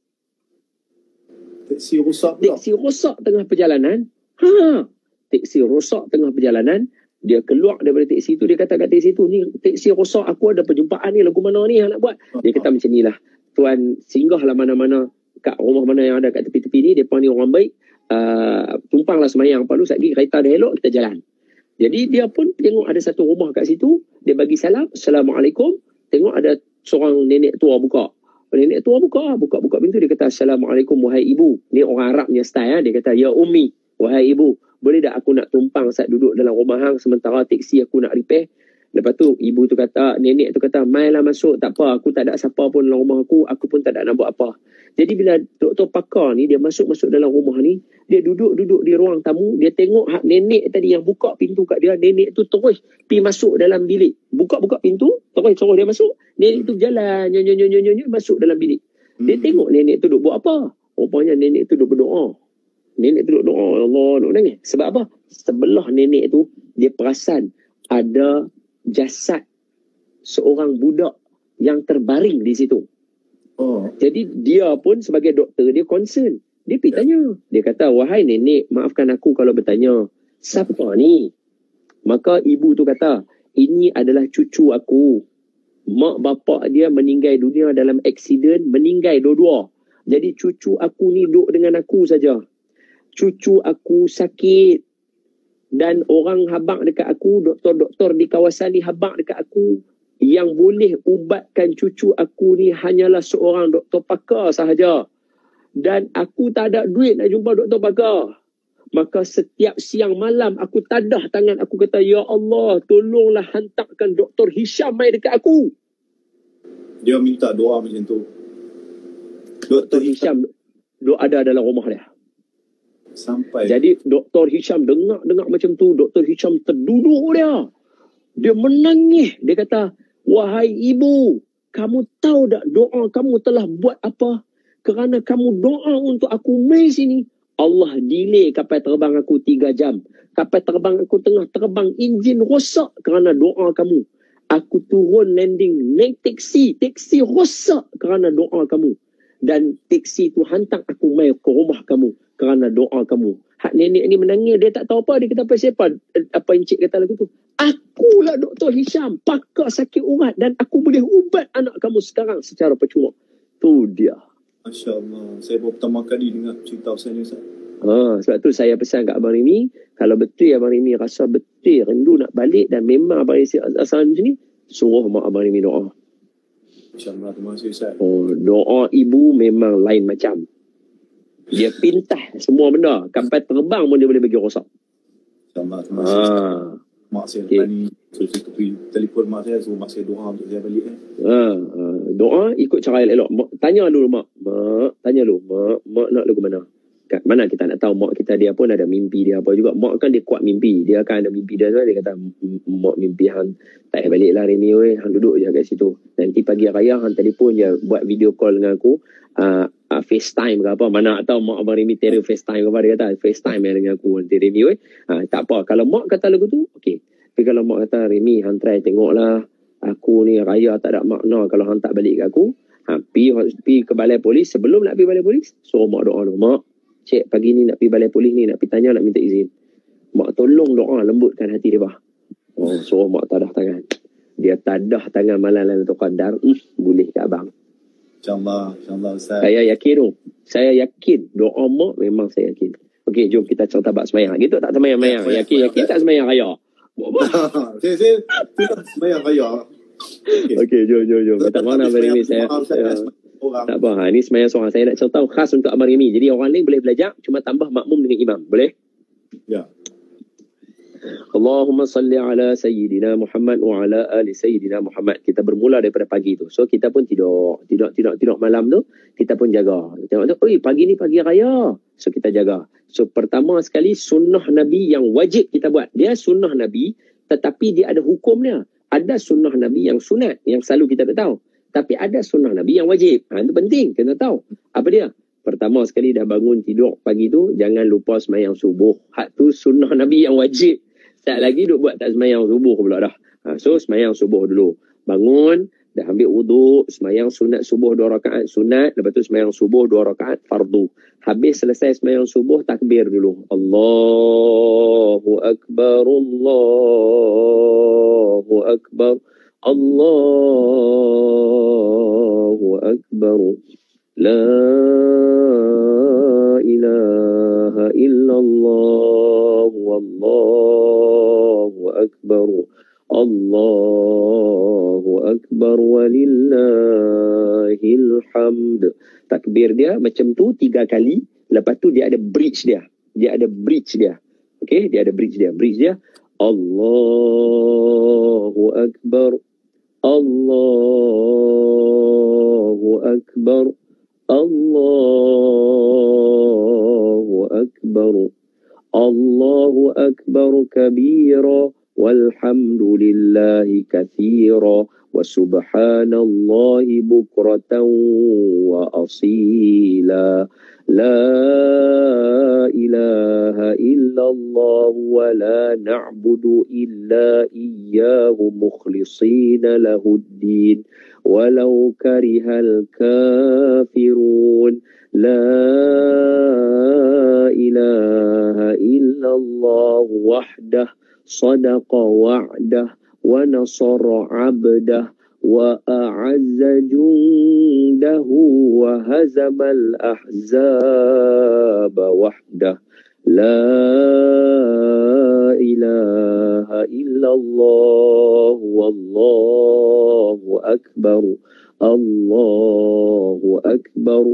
Teksi rosak pula. Teksi rosak tengah perjalanan. Teksi rosak tengah perjalanan. Dia keluar daripada teksi tu, dia kata kat teksi tu, ni teksi rosak, aku ada perjumpaan ni, lagu mana ni yang nak buat. Dia kata macam ni lah, tuan singgahlah mana-mana kat rumah mana yang ada kat tepi-tepi ni, mereka ni orang baik, tumpanglah semayang, lepas tu sekejap lagi kereta dah elok, kita jalan. Jadi dia pun tengok ada satu rumah kat situ, dia bagi salam, Assalamualaikum. Tengok ada seorang nenek tua buka. Nenek tua buka pintu, dia kata Assalamualaikum wahai ibu. Ni orang Arab punya style, dia kata ya ummi, wahai ibu, boleh tak aku nak tumpang saat duduk dalam rumah hang sementara teksi aku nak repair? Lepas tu ibu tu kata, nenek tu kata, mainlah masuk, tak apa, aku tak ada siapa pun dalam rumah aku pun tak ada nak buat apa. Jadi bila doktor pakar ni dia masuk dalam rumah ni, dia duduk di ruang tamu, dia tengok nenek tadi yang buka pintu kat dia, nenek tu terus pergi masuk dalam bilik. Buka pintu, terus dia masuk. Nenek tu jalan masuk dalam bilik. Dia tengok nenek tu duduk buat apa. Rupanya nenek tu duduk berdoa. Nenek tu duduk doa, Allah duduk nangis. Sebab apa? Sebelah nenek tu dia perasan ada jasad seorang budak yang terbaring di situ. Jadi dia pun sebagai doktor dia concern. Dia pergi tanya. Dia kata, wahai nenek, maafkan aku kalau bertanya, siapa ni? Maka ibu tu kata, ini adalah cucu aku. Mak bapak dia meninggal dunia dalam aksiden, meninggal dua-dua. Jadi cucu aku ni duduk dengan aku saja. Cucu aku sakit. Dan orang habaq dekat aku, doktor-doktor di kawasan ni habaq dekat aku, yang boleh ubatkan cucu aku ni hanyalah seorang doktor pakar sahaja. Dan aku tak ada duit nak jumpa doktor pakar. Maka setiap siang malam aku tadah tangan, aku kata, ya Allah, tolonglah hantarkan Dr. Hisham mai dekat aku. Dia minta doa macam tu. Dr. Hisham ada dalam rumah dia. Sampai. Jadi Dr. Hisham dengar macam tu, Dr. Hisham terduduk dia. Dia menangis. Dia kata, wahai ibu, kamu tahu tak doa kamu telah buat apa? Kerana kamu doa untuk aku mai sini, Allah delay kapal terbang aku 3 jam. Kapal terbang aku tengah terbang, enjin rosak kerana doa kamu. Aku turun landing, naik teksi rosak kerana doa kamu. Dan teksi tu hantar aku mai ke rumah kamu kerana doa kamu. Hak nenek ni menangis, dia tak tahu apa, dia kata siapa? Apa encik kata lagu tu? Akulah Dr. Hisham, pakar sakit urat, dan aku boleh ubat anak kamu sekarang secara percuma. Tu dia. Masya Allah. Saya baru pertama kali dengar cerita pasal ni, Ustaz. Sebab tu saya pesan kat Abang Rimi, kalau betul Abang Rimi rasa betul rindu nak balik dan memang Abang Rimi asal di sini, suruh mak Abang Rimi doa. InsyaAllah, terima kasih, Ustaz. Doa ibu memang lain macam. Dia pintah semua benda. Kapal terbang pun dia boleh bagi rosak. InsyaAllah, terima kasih, Ustaz. Mak saya tadi, saya telefon mak saya, suruh mak saya doa untuk saya balik. Doa ikut cara yang elok. Tanya dulu mak. Tanya dulu. Mak nak lagu mana? Kat mana kita nak tahu mak kita dia pun ada mimpi dia apa juga. Mak kan dia kuat mimpi. Dia akan ada mimpi dia. Dia kata, mak mimpi hang tak balik lah hari ni. Hang duduk je kat situ. Nanti pagi raya hang telefon je. Buat video call dengan aku. FaceTime ke apa. Mana tahu mak Abang Rimi teror FaceTime ke apa. Dia kata FaceTime dengan aku. Nanti Rimi tak apa. Kalau mak kata lagu tu, okey. Tapi kalau mak kata, Rimi hang try tengoklah. Aku ni raya tak ada makna kalau hang tak balik ke aku. Pergi ke balai polis. Sebelum nak pergi balai polis, suruh mak doa dulu. Mak, cik pagi ni nak pergi balai polis ni, nak pergi tanya, nak minta izin. Mak tolong doa, lembutkan hati dia bah. Suruh mak tadah tangan. Dia tadah tangan malam Lailatul Qadar. Boleh ke abang? InsyaAllah Ustaz. Saya yakin doa mak memang saya yakin. Okey, jom kita cerita bab semayang. Gitu tak semayang? Yakin tak semayang raya? Saya semayang raya. Okey, jom. Minta maaf Abang Rimi, saya tak apa. Ini semayang seorang. Saya nak cerita khas untuk Abang Rimi. Jadi orang lain boleh belajar, cuma tambah makmum dengan imam. Boleh? Ya. Allahumma salli ala Sayyidina Muhammad wa ala ali Sayyidina Muhammad. Kita bermula daripada pagi tu. So kita pun tidur malam tu, kita pun jaga. Tengok tu, pagi ni pagi raya. So kita jaga. So pertama sekali sunnah Nabi yang wajib kita buat. Dia sunnah Nabi tetapi dia ada hukumnya. Ada sunnah Nabi yang sunat yang selalu kita tak tahu. Tapi ada sunnah Nabi yang wajib. Itu penting kena tahu. Apa dia? Pertama sekali dah bangun tidur pagi tu, jangan lupa semayang subuh. Hak tu sunnah Nabi yang wajib. Sekejap lagi duk buat tak semayang subuh pula dah. So semayang subuh dulu. Bangun, dah ambil wuduk, semayang sunat subuh 2 rakaat sunat, lepas tu semayang subuh 2 rakaat fardu. Habis selesai semayang subuh, takbir dulu. Allahu Akbar, Allahu Akbar, Allahu Akbar. La ilaha illallah, wallahu akbar, Allahu akbar, walillahil hamd. Takbir dia macam tu 3 kali. Lepas tu dia ada bridge dia. Okey, dia ada bridge dia. Allahu Akbar, Allahu Akbar, Allahu Akbar, Allahu Akbar kabira, walhamdulillahi kathira, wa subhanallahi bukratan wa asila. La ilaha illallah wa la na'budu illa iyyahu mukhlishina lahuddin walau karihal kafirun. La ilaha illallah wahdah sadaqa wa'dah wa nasara 'abdah wa a'azza jundahu wa hazamal ahzaba wahdah. La ilaha illallah wallahu akbar, Allahu akbar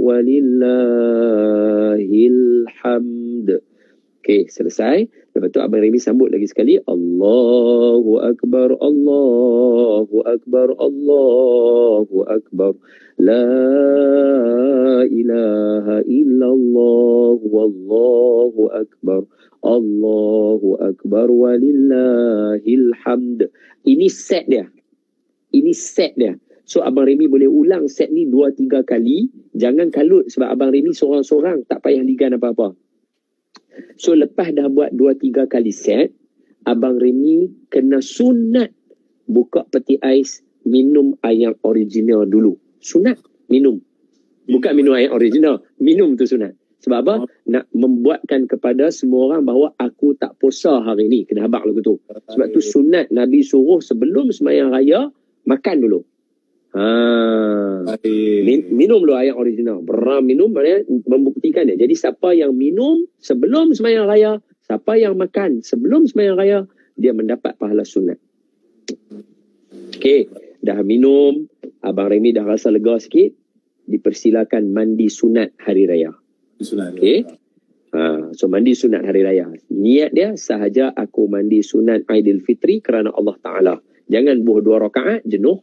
walillahil hamd. Okey, selesai. Lepas tu Abang Remy sambut lagi sekali. Allahu Akbar, Allahu Akbar, Allahu Akbar. La ilaha illallah, wallahu akbar, Allahu Akbar walillahil hamd. Ini set dia. Ini set dia. So Abang Remy boleh ulang set ni 2-3 kali. Jangan kalut sebab Abang Remy seorang-seorang tak payah ligan apa-apa. So lepas dah buat 2-3 kali set, Abang Remy kena sunat buka peti ais, minum air original dulu. Sunat minum. Bukan minum air original, minum tu sunat. Sebab apa? Nak membuatkan kepada semua orang bahawa aku tak puasa hari ni. Kena habaq lagu tu. Sebab tu sunat Nabi suruh sebelum sembahyang raya makan dulu. Minum dulu air original. Minum maknanya membuktikan dia. Jadi siapa yang minum sebelum sembahyang raya, siapa yang makan sebelum sembahyang raya, dia mendapat pahala sunat. Okey, dah minum, Abang Remy dah rasa lega sikit, dipersilakan mandi sunat hari raya. Okey. So mandi sunat hari raya. Niat dia sahaja aku mandi sunat Aidilfitri kerana Allah Taala. Jangan buh 2 rakaat jenuh.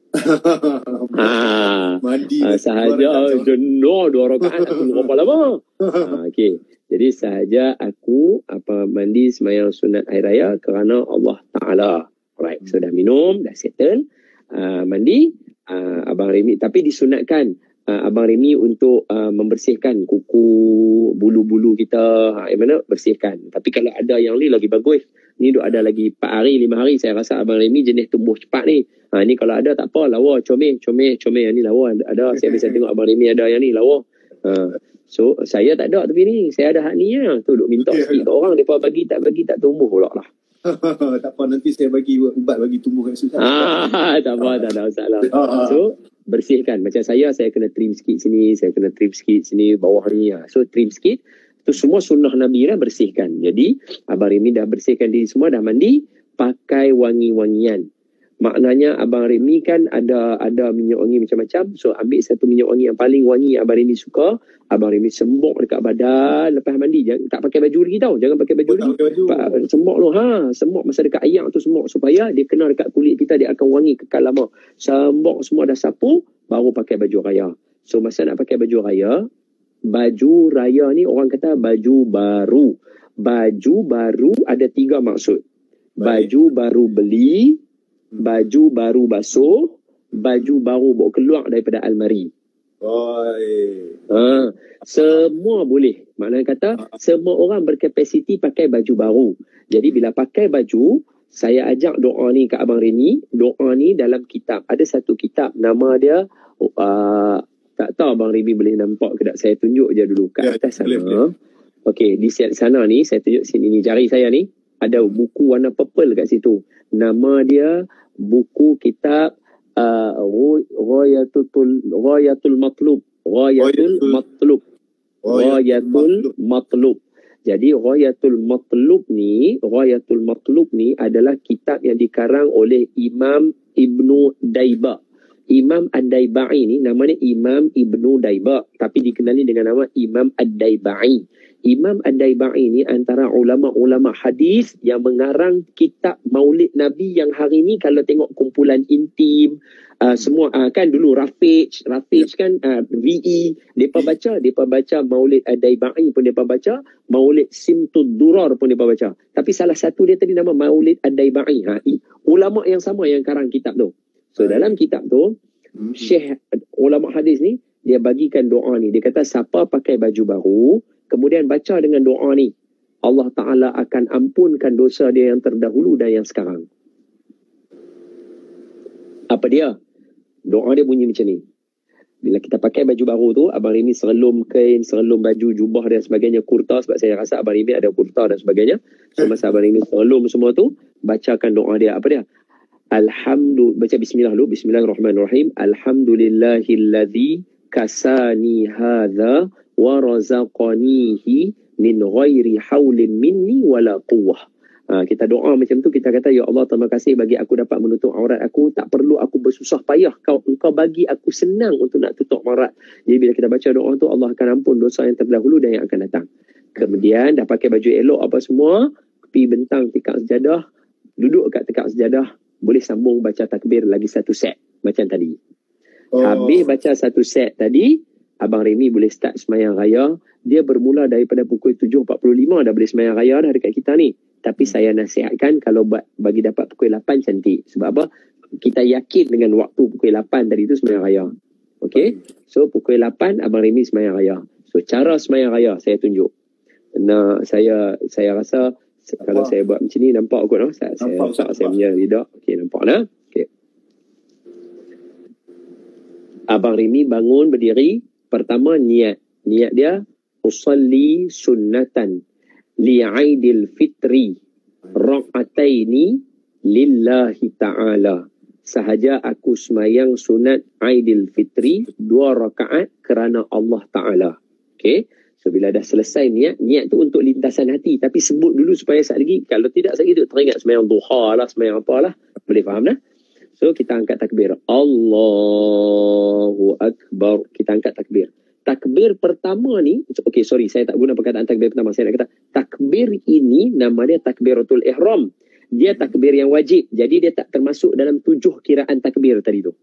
Mandi sahaja jenuh 2 rakaat aku berapa lama. Okey. Jadi sahaja aku mandi sembahyang sunat hari raya kerana Allah Taala. Right. So dah minum, dah settle. Mandi Abang Remy, tapi disunatkan Abang Remy untuk membersihkan kuku, bulu-bulu kita, yang mana bersihkan. Tapi kalau ada yang ni lagi bagus, ni duk ada lagi 4 hari, 5 hari, saya rasa Abang Remy jenis tumbuh cepat ni. Ni kalau ada tak apa, lawa, comel yang ni lawa. Ada, saya biasa tengok Abang Remy ada yang ni lawa. So saya tak ada, tapi ni saya ada hak ni ya. Tu duk minta sikit ke orang, depa bagi tak tumbuh pula lah. Tak apa, nanti saya bagi ubat bagi tumbuh kat susah. Tak apa, tak ada masalah. So bersihkan. Macam saya kena trim sikit sini, saya kena trim sikit sini, bawah ni. So trim sikit. Itu semua sunnah Nabi dah bersihkan. Jadi Abang Remy dah bersihkan diri semua, dah mandi, pakai wangi-wangian. Maknanya Abang Remy kan ada minyak wangi macam-macam. So ambil satu minyak wangi yang paling wangi yang Abang Remy suka. Abang Remy sembok dekat badan lepas mandi. Tak pakai baju lagi tau. Jangan pakai baju lagi. Sembok tu. Sembok masa dekat ayak tu sembok. Supaya dia kena dekat kulit kita. Dia akan wangi kekal lama. Sembok semua dah sapu. Baru pakai baju raya. So masa nak pakai baju raya ni orang kata baju baru. Baju baru ada 3 maksud. Baju baru beli, baju baru basuh, baju baru bawa keluar daripada almari. Semua boleh. Maknanya kata semua orang berkapasiti pakai baju baru. Jadi bila pakai baju, saya ajak doa ni kat Abang Remy. Doa ni dalam kitab. Ada satu kitab nama dia tak tahu Abang Remy boleh nampak ke tak. Saya tunjuk je dulu kat atas sana. Okey, di sana ni saya tunjuk sini ni, jari saya ni ada buku warna purple kat situ. Nama dia buku kitab Ghayatul Matlub. Jadi Ghayatul Matlub ni adalah kitab yang dikarang oleh Imam Ibnu Daiba. Imam Ad-Daibai ni namanya Imam Ibnu Daiba, tapi dikenali dengan nama Imam Ad-Daibai. Imam Ad-Daibai ni antara ulama-ulama hadis yang mengarang kitab Maulid Nabi yang hari ni kalau tengok kumpulan intim, semua kan dulu Rafiq kan, VE depa baca Maulid Ad-Daibai pun depa baca, Maulid Simtud Durar pun depa baca. Tapi salah satu dia tadi nama Maulid Ad-Daibai. Ulama yang sama yang karang kitab tu. So dalam kitab tu Syekh ulama hadis ni dia bagikan doa ni. Dia kata siapa pakai baju baru kemudian baca dengan doa ni, Allah Ta'ala akan ampunkan dosa dia yang terdahulu dan yang sekarang. Apa dia? Doa dia bunyi macam ni. Bila kita pakai baju baru tu, Abang Rimi serelum kain, serelum baju, jubah dan sebagainya, kurta, sebab saya rasa Abang Rimi ada kurta dan sebagainya. So masa Abang Rimi serelum semua tu, bacakan doa dia. Apa dia? Baca bismillah dulu. Bismillahirrahmanirrahim. Alhamdulillahilladzi kasani hadha wa razaqanihi min ghairi haulin minni wala quwwah. Kita doa macam tu, kita kata ya Allah, terima kasih bagi aku dapat menutup aurat aku, tak perlu aku bersusah payah, engkau bagi aku senang untuk nak tutup aurat. Jadi bila kita baca doa tu, Allah akan ampun dosa yang terdahulu dan yang akan datang. Kemudian dah pakai baju elok apa semua, pergi bentang tikar sejadah, duduk kat tikar sejadah, boleh sambung baca takbir lagi satu set macam tadi. Habis baca satu set tadi, Abang Remy boleh start semayang raya. Dia bermula daripada pukul 7.45 dah boleh semayang raya dah dekat kita ni. Tapi saya nasihatkan kalau bagi dapat pukul 8 cantik. Sebab apa? Kita yakin dengan waktu pukul 8 tadi tu semayang raya. Okay? So pukul 8 Abang Remy semayang raya. So cara semayang raya saya tunjuk. Nah, saya rasa kalau saya buat macam ni nampak kot no? Saya punya lidah. Okay, nampak lah. Okay. Abang Remy bangun berdiri. Pertama niat dia usalli sunnatan li'aidil fitri raqataini lillahi ta'ala. Sahaja aku semayang sunat Aidil Fitri 2 rakaat kerana Allah Ta'ala. Okay. So bila dah selesai niat tu untuk lintasan hati. Tapi sebut dulu supaya saat lagi, kalau tidak saat lagi teringat semayang duha lah, semayang apalah. Boleh faham dah? So kita angkat takbir. Allahu Akbar. Kita angkat takbir. Takbir pertama ni, okay sorry, saya tak guna perkataan takbir pertama. Saya nak kata, takbir ini nama dia takbiratul ihram. Dia takbir yang wajib. Jadi dia tak termasuk dalam 7 kiraan takbir tadi tu.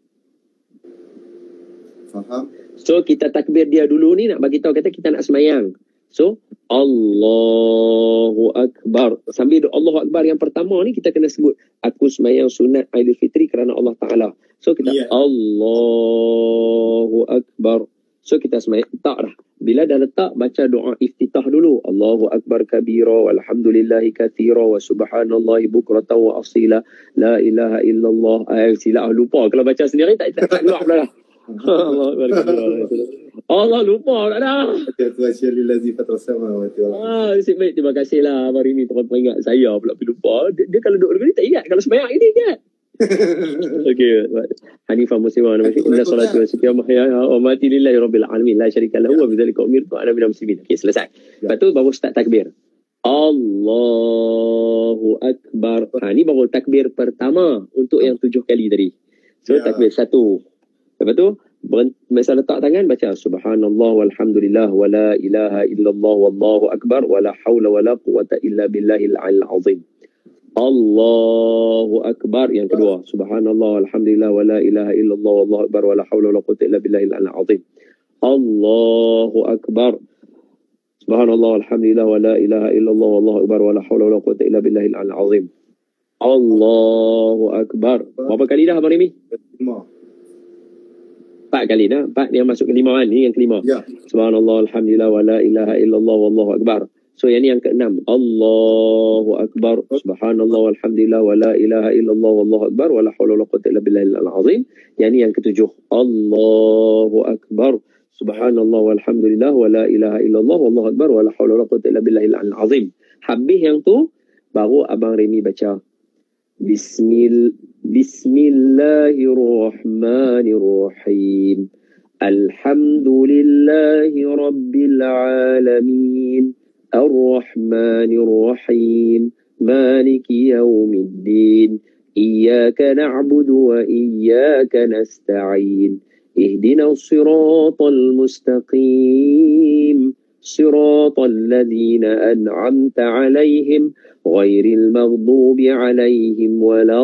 Faham? So kita takbir dia dulu ni nak bagi tahu kata kita nak semayang. So Allahu Akbar. Sambil Allahu Akbar yang pertama ni kita kena sebut aku semayang sunat Aidil Fitri kerana Allah Ta'ala. So kita Allahu Akbar. So kita semayang. Tak dah. Bila dah letak baca doa iftitah dulu. Allahu Akbar kabira walhamdulillahi kathira wa subhanallahi bukratan wa asila la ilaha illallah. Silap lupa. Kalau baca sendiri tak keluar pula dah. Allah lupa tak dah. Nasib baik, terima kasih lah Abang Remy teman ingat saya pula lupa. Dia kalau duduk ni tak ingat, kalau semayang ini ingat. Okay. Hanifah Muslimah inna salatu wa sifiyah mahya wa mati lillahi rabbil alamin la syarika lahu wa bidzalika umirtu ana minal muslimin. Okay, selesai. Lepas tu baru start takbir. Allahu Akbar. Ni baru takbir pertama untuk yang 7 kali tadi. So takbir 1. Lepas tu masa letak tangan baca subhanallah walhamdulillah wala ilaha illallah wallahu akbar wala haula wala quwata illa billahil aliyil azim. Allahu akbar yang kedua subhanallah walhamdulillah wala ilaha illallah wallahu akbar wala haula wala quwata illa billahil aliyil azim. Allahu akbar subhanallah walhamdulillah wala ilaha illallah wallahu akbar wala haula wala quwata illa billahil aliyil azim. Allahu akbar. Berapa kali dah Abang Remy? 4 kali dah. 4 yang masuk kelima kan? Ni yang kelima. Subhanallah alhamdulillah wala ilaha illallah wallahu akbar. So yang ni yang ke-6. Allahu akbar. Subhanallah walhamdulillah wala ilaha illallah wallahu akbar wala haula wala quwwata illa billahil azim. Yang ni yang ke-7. Allahu akbar. Subhanallah walhamdulillah wala ilaha illallah wallahu akbar wala haula wala quwwata illa billahil azim. Habis yang tu baru Abang Remy baca Bismillahirrahmanirrahim. Alhamdulillahi rabbil alamin. Ar-Rahmanirrahim. Maliki yaumiddin. Iyyaka na'budu wa iyyaka nasta'in. Ihdinas siratal mustaqim. صراط الذين أنعمت عليهم غير المغضوب عليهم ولا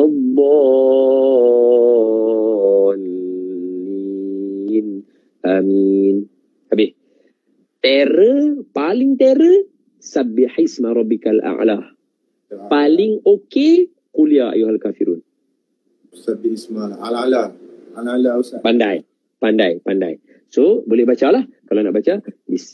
الضالين. Amin. Habis. Terror, paling terror, Sabbihisma rabbikal a'la. Paling okey, Qul ya ayyuhal kafirun. Sabbihisma al-a'la. Al-a'la Ustaz. Pandai. So, boleh baca lah. Kalau nak baca,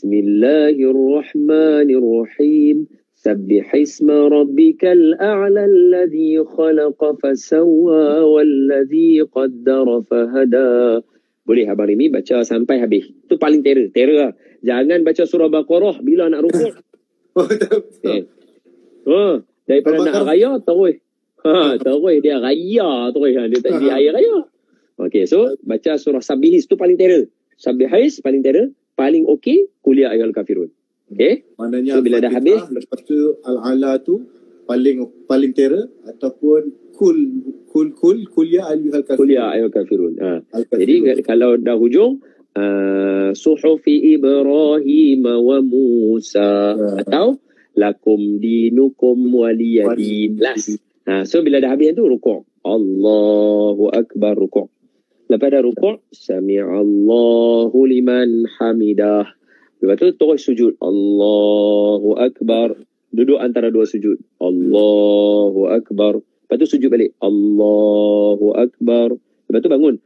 Bismillahirrahmanirrahim. Sabbihisma rabbikal a'la alladhi khalaqa fasawwa walladhi qaddara fahada. Boleh Abang Rimi baca sampai habis. Itu paling terror. Terror lah. Jangan baca surah Baqarah bila nak rukuk. Daripada nak raya, terus. Terus dia raya terus. Dia tak jadi air raya. Okey, so baca surah Sabbihis tu paling terror. Sabbihis paling terror. Paling okey, Qul ya ayyuhal kafirun. Okey? Maknanya so, bila dah habis, lepas tu al-ala tu paling terror ataupun Qul ya ayyuhal kafirun. Qul ya ayyuhal kafirun. Jadi kalau dah hujung Suhufi Ibrahim wa Musa atau lakum dinukum waliyadin. Last. So bila dah habis tu rukuk. Allahu akbar rukuk. Lepas dah rukuk, sami'allahu liman hamidah. Lepas tu terus sujud. Allahu akbar. Duduk antara dua sujud. Allahu akbar. Lepas tu sujud balik. Allahu akbar. Lepas tu bangun.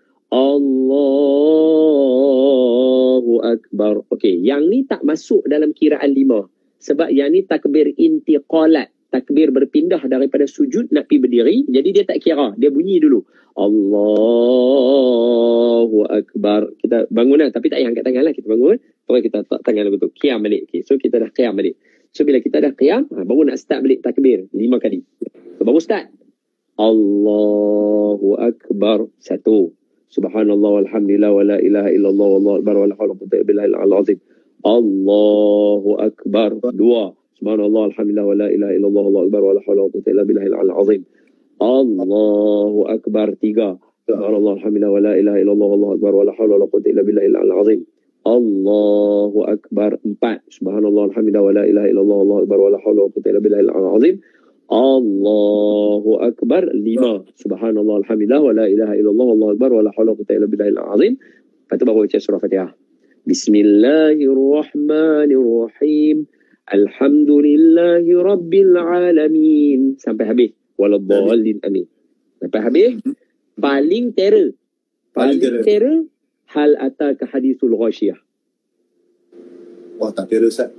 Allahu akbar. Okey, yang ni tak masuk dalam kiraan 5. Sebab yang ni takbir intiqalat. Takbir berpindah daripada sujud nak pergi berdiri. Jadi dia tak kira. Dia bunyi dulu. Allahu akbar. Kita bangun lah. Tapi tak payah angkat tangan lah. Kita bangun. Terus kita tak tangan lagu tu. Qiyam balik. Okay. So kita dah qiyam balik. So bila kita dah qiyam, baru nak start balik takbir 5 kali. So, baru start. Allahu akbar. 1. Subhanallah walhamdulillah wa la ilaha illallah wallahu akbar wa la hawla wa la quwwata illa billahil azim. Allahu akbar. 2. Subhanallah alhamdulillah wa la ilaha illallah wallahu akbar wa la hawla wa la quwwata illa billahil azim. Allahu akbar. 3. Subhanallah alhamdulillah wa la ilaha illallah wallahu akbar wa la hawla wa la quwwata illa billahil azim. Allahu akbar. 4. Subhanallah alhamdulillah wa la ilaha illallah wallahu akbar wa la hawla wa la quwwata illa billahil azim. Allahu akbar. 5. Subhanallah alhamdulillah wa la ilaha illallah wallahu akbar wa la hawla wa la quwwata illa billahil azim. Lepas tu baru baca surah Fatihah. Bismillahirrahmanirrahim. Alhamdulillahi rabbil alamin. Sampai habis. Waladhdallin amin. Sampai habis. Paling terror. Paling terror. Hal ataka hadithul ghasyiyah. Wah, tak terror Ustaz.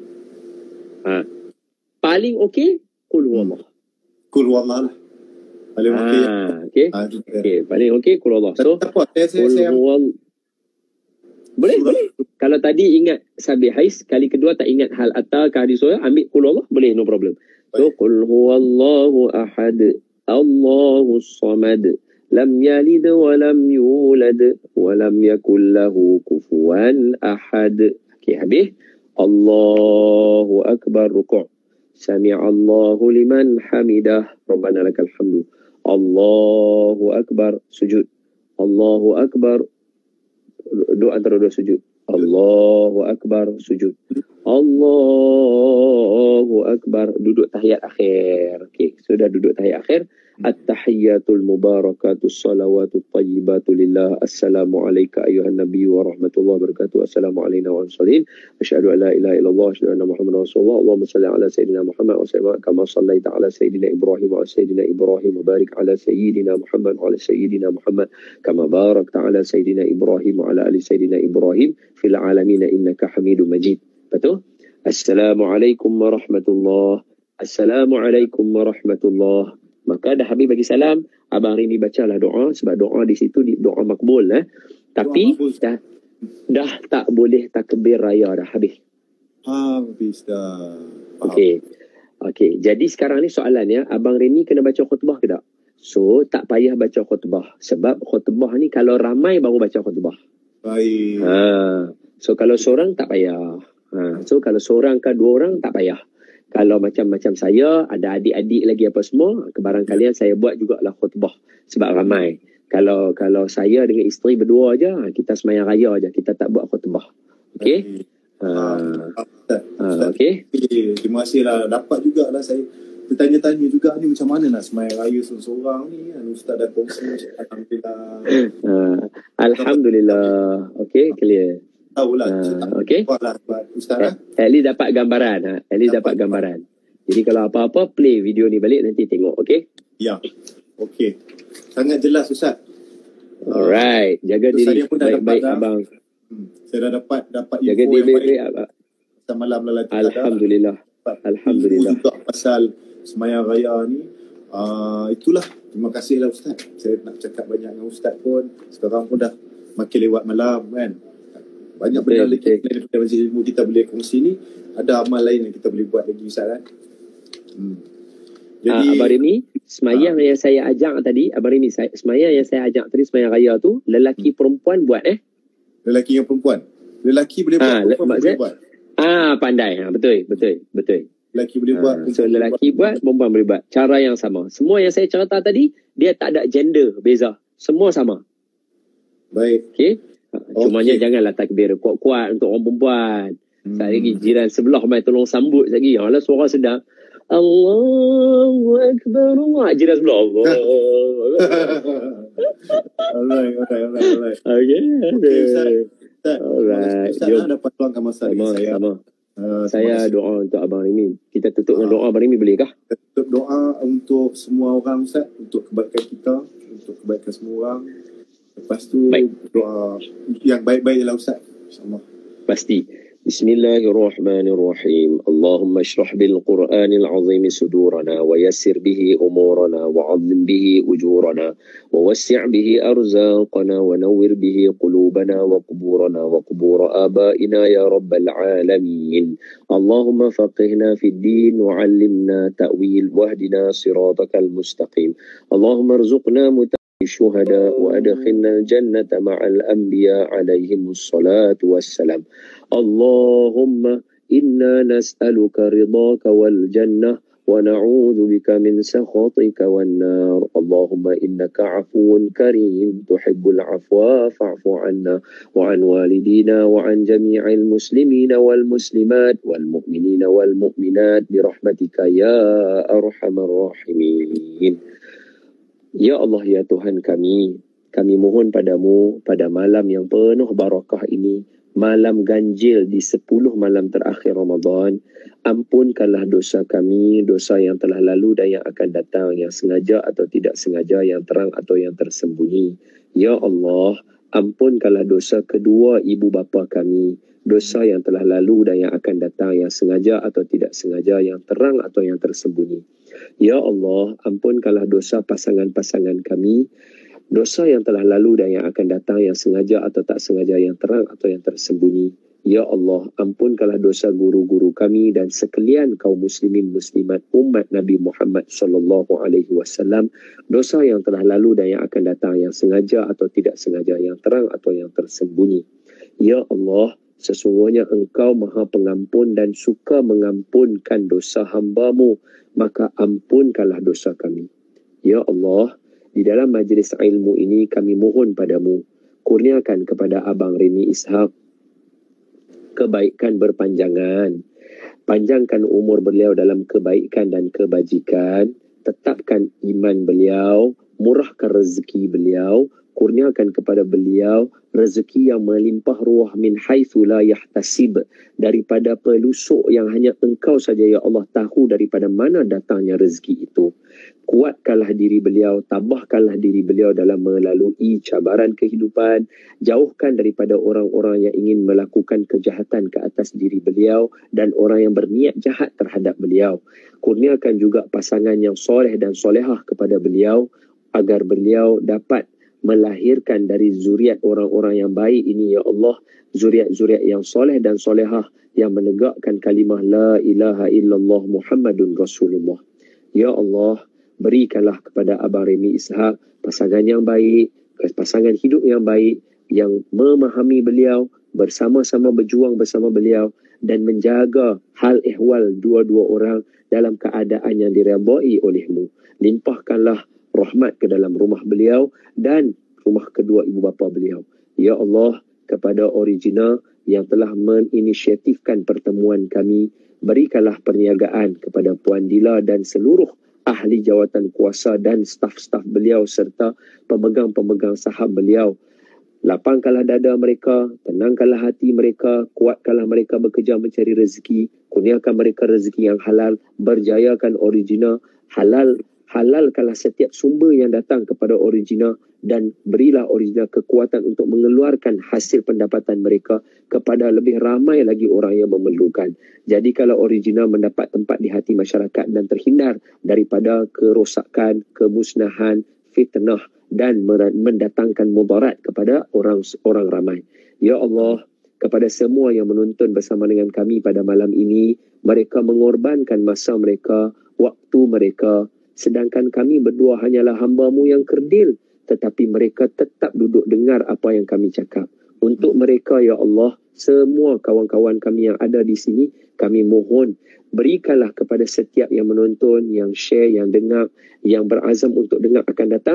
Paling okey, Qul huwallah. Qul huwallah lah. Paling okey. Okey, paling okey Qul huwallah. So, Qul huwallah. Boleh. Kalau tadi ingat Sabihis, kali kedua tak ingat hal ataka hadithul, ambil Qul huwallah, boleh, no problem. So, Qul huwallahu ahad, Allahus samad. Lam yalid wa lam yulad wa lam yakul lahu kufuwan ahad. Okey, habis. Allahu akbar rukuk. Sami'allahu liman hamidah. Rabbana lakal hamdu. Allahu akbar sujud. Allahu akbar doa antara dua sujud. Allahu akbar sujud. Allahu akbar duduk tahiyat akhir. Okey, sudah duduk tahiyat akhir. At-tahiyyatul mubarakatus salawatut tayyibatu lillah. Assalamu alayka ayyuhan nabiyyu wa rahmatullahi wa barakatuh. Assalamu alayna wa sallim. Asyhadu an la ilaha illallah wa asyhadu anna Muhammadar Rasulullah. Allahumma salli ala sayyidina Muhammad wa sallim kama sallaita ala sayyidina Ibrahim wa sayyidina Ibrahim wa barik ala sayyidina Muhammad wa ala sayyidina Muhammad kama barakta ala sayyidina Ibrahim wa ala ali sayyidina Ibrahim fil alamin innaka Hamidum Majid. Betul? Assalamualaikum warahmatullahi. Assalamualaikum warahmatullahi. Maka dah habis bagi salam, Abang Rini bacalah doa, sebab doa di situ doa makbul. Tapi dah tak boleh takbir raya dah habis. Habis dah. Okey. Jadi sekarang ni soalannya, Abang Rini kena baca khutbah ke tak? So tak payah baca khutbah, sebab khutbah ni kalau ramai baru baca khutbah. Baik. So kalau seorang tak payah. So kalau seorang ke dua orang tak payah. Kalau macam saya, ada adik-adik lagi apa semua, kebarangkalian saya buat jugalah khutbah. Sebab ramai. Kalau saya dengan isteri berdua aja, kita semayang raya aja, kita tak buat khutbah. Okey? Okey. Terima kasih lah. Dapat jugalah saya bertanya-tanya juga ni macam mana nak sembahyang raya seorang-seorang ni kan. Ustaz dah kongsi Alhamdulillah. Alhamdulillah. Okey, clear. Tahulah. Okey. Ustaz lah. At least dapat gambaran. At least dapat gambaran. Jadi kalau apa-apa, play video ni balik nanti tengok. Okey? Ya. Okey. Sangat jelas Ustaz. Alright. Jaga diri baik-baik abang. Saya dah dapat jaga info diri yang baik pasal malam lelaki Alhamdulillah. Alhamdulillah. Juga pasal sembahyang raya ni. Itulah. Terima kasih lah Ustaz. Saya nak cakap banyak dengan Ustaz pun. Sekarang pun dah makin lewat malam kan. Banyak benda lagi daripada majlis ilmu kita boleh kongsi ni. Ada amal lain yang kita boleh buat lagi Ustaz kan. Jadi Abang Remy, semayang yang saya ajak tadi, Abang Remy, semayang yang saya ajak tadi, semayang raya tu, lelaki perempuan buat lelaki yang perempuan. Lelaki boleh buat, perempuan boleh buat. Pandai. Betul. Lelaki boleh buat. So lelaki buat, perempuan boleh buat. Cara yang sama. Semua yang saya cerita tadi, dia tak ada gender beza. Semua sama. Baik. Okey. Cumanya janganlah takbir kuat-kuat untuk orang perempuan. Sekali lagi jiran sebelah main tolong sambut sekali. Alah suara sedap. Allahu Akbar. Jiran sebelah. Allah. Alright. Okay. Ustaz. Alright. Ustaz dapat tuangkan masa saya. Saya doa untuk Abang Remy. Kita tutup dengan doa Abang Remy boleh kah? Tutup doa untuk semua orang Ustaz. Untuk kebaikan kita. Untuk kebaikan semua orang. Lepas tu doa yang baik-baik ialah Ustaz. InsyaAllah. Pasti. Bismillahirrahmanirrahim. Allahumma shrah bil Qur'anil azim sudurana wa yassir bihi umurana wa 'azzim bihi ujurana wa wassi' bihi arzaqana wa nawwir bihi qulubana wa quburana wa qubur abaina ya rabbal alamin. Allahumma faqihna fid din wa 'allimna ta'wil wahdina siratakal mustaqim. Allahumma arzuqna الشهداء وأدخلنا الجنة مع الأنبياء عليهم الصلاة والسلام. اللهم إنا نسألك رضاك والجنة ونعوذ بك من سخطك والنار. اللهم إنك عفو كريم تحب العفو فاعف عنا وعن والدينا وعن جميع المسلمين والمسلمات والمؤمنين والمؤمنات برحمتك يا أرحم الراحمين. Ya Allah, ya Tuhan kami mohon padamu pada malam yang penuh barakah ini, malam ganjil di 10 malam terakhir Ramadan, ampunkanlah dosa kami, dosa yang telah lalu dan yang akan datang, yang sengaja atau tidak sengaja, yang terang atau yang tersembunyi. Ya Allah, ampunkanlah dosa kedua ibu bapa kami, dosa yang telah lalu dan yang akan datang, yang sengaja atau tidak sengaja, yang terang atau yang tersembunyi. Ya Allah, ampunkanlah dosa pasangan-pasangan kami, dosa yang telah lalu dan yang akan datang, yang sengaja atau tak sengaja, yang terang atau yang tersembunyi. Ya Allah, ampunkanlah dosa guru-guru kami dan sekalian kaum muslimin muslimat umat Nabi Muhammad sallallahu alaihi wasallam, dosa yang telah lalu dan yang akan datang, yang sengaja atau tidak sengaja, yang terang atau yang tersembunyi. Ya Allah, sesungguhnya Engkau Maha Pengampun dan suka mengampunkan dosa hamba-Mu, maka ampunkanlah dosa kami. Ya Allah, di dalam majlis ilmu ini kami mohon padamu, kurniakan kepada Abang Remy Ishak kebaikan berpanjangan, panjangkan umur beliau dalam kebaikan dan kebajikan, tetapkan iman beliau, murahkan rezeki beliau, kurniakan kepada beliau rezeki yang melimpah ruah min haitsu la yahtasib, daripada pelusuk yang hanya Engkau saja ya Allah tahu daripada mana datangnya rezeki itu. Kuatkanlah diri beliau, tabahkanlah diri beliau dalam melalui cabaran kehidupan, jauhkan daripada orang-orang yang ingin melakukan kejahatan ke atas diri beliau dan orang yang berniat jahat terhadap beliau. Kurniakan juga pasangan yang soleh dan solehah kepada beliau, agar beliau dapat melahirkan dari zuriat orang-orang yang baik ini ya Allah, zuriat-zuriat yang soleh dan solehah yang menegakkan kalimah la ilaha illallah Muhammadun Rasulullah. Ya Allah, berikanlah kepada Abang Remy Ishak pasangan yang baik, pasangan hidup yang baik, yang memahami beliau, bersama-sama berjuang bersama beliau dan menjaga hal ehwal dua-dua orang dalam keadaan yang diredai oleh-Mu. Limpahkanlah rahmat ke dalam rumah beliau dan rumah kedua ibu bapa beliau. Ya Allah, kepada Original yang telah menginisiatifkan pertemuan kami. Berikanlah perniagaan kepada Puan Dila dan seluruh ahli jawatan kuasa dan staf-staf beliau serta pemegang-pemegang saham beliau. Lapangkanlah dada mereka, tenangkanlah hati mereka, kuatkanlah mereka bekerja mencari rezeki, kurniakan mereka rezeki yang halal, berjayakan Original, halalkanlah setiap sumber yang datang kepada Original dan berilah Original kekuatan untuk mengeluarkan hasil pendapatan mereka kepada lebih ramai lagi orang yang memerlukan. Jadi kalau Original mendapat tempat di hati masyarakat dan terhindar daripada kerosakan, kemusnahan, fitnah dan mendatangkan mudarat kepada orang ramai. Ya Allah, kepada semua yang menonton bersama dengan kami pada malam ini, mereka mengorbankan masa mereka, waktu mereka, sedangkan kami berdua hanyalah hamba-Mu yang kerdil, tetapi mereka tetap duduk dengar apa yang kami cakap. Untuk mereka, Ya Allah, semua kawan-kawan kami yang ada di sini, kami mohon berikanlah kepada setiap yang menonton, yang share, yang dengar, yang berazam untuk dengar akan datang,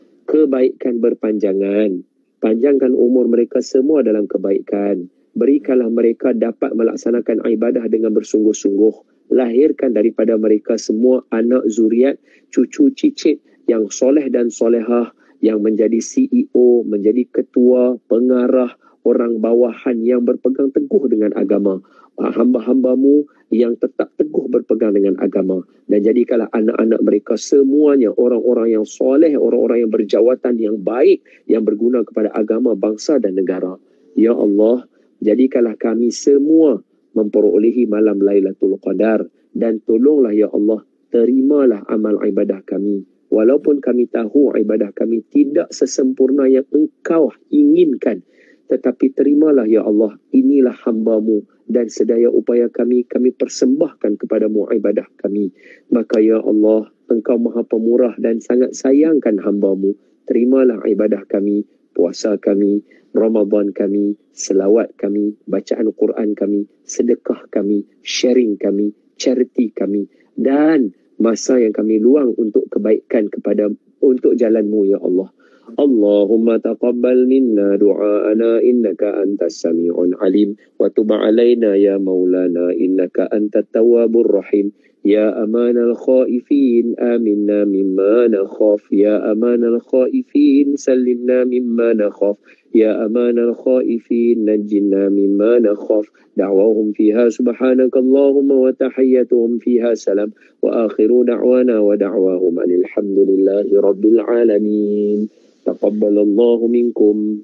kebaikan berpanjangan. Panjangkan umur mereka semua dalam kebaikan. Berikanlah mereka dapat melaksanakan ibadah dengan bersungguh-sungguh. Lahirkan daripada mereka semua anak zuriat, cucu cicit yang soleh dan solehah, yang menjadi CEO, menjadi ketua, pengarah, orang bawahan yang berpegang teguh dengan agama. Hamba-hamba-Mu yang tetap teguh berpegang dengan agama. Dan jadikanlah anak-anak mereka semuanya orang-orang yang soleh, orang-orang yang berjawatan yang baik, yang berguna kepada agama, bangsa dan negara. Ya Allah, jadikanlah kami semua memperolehi malam Lailatul Qadar. Dan tolonglah Ya Allah, terimalah amal ibadah kami. Walaupun kami tahu ibadah kami tidak sesempurna yang Engkau inginkan, tetapi terimalah Ya Allah, inilah hamba-Mu dan sedaya upaya kami persembahkan kepada-Mu ibadah kami. Maka Ya Allah, Engkau Maha Pemurah dan sangat sayangkan hamba-Mu. Terimalah ibadah kami, puasa kami, Ramadan kami, selawat kami, bacaan Quran kami, sedekah kami, sharing kami, charity kami, dan masa yang kami luang untuk kebaikan untuk jalan-Mu Ya Allah. Allahumma taqabbal minna du'aana innaka antas sami'un alim wa tub alaina ya maulana innaka antat tawwabur rahim. Ya amanal khaifin aminna mimma nakhaf, ya amanal khaifin sallimna mimma nakhaf, ya amanal khaifin najjina mimma nakhaf. Da'wahum fiha subhanaka Allahumma wa tahiyyatuhum fiha salam wa akhiru da'wana wa da'wahum alhamdulillahi rabbil alamin. Taqabbalallahu minkum.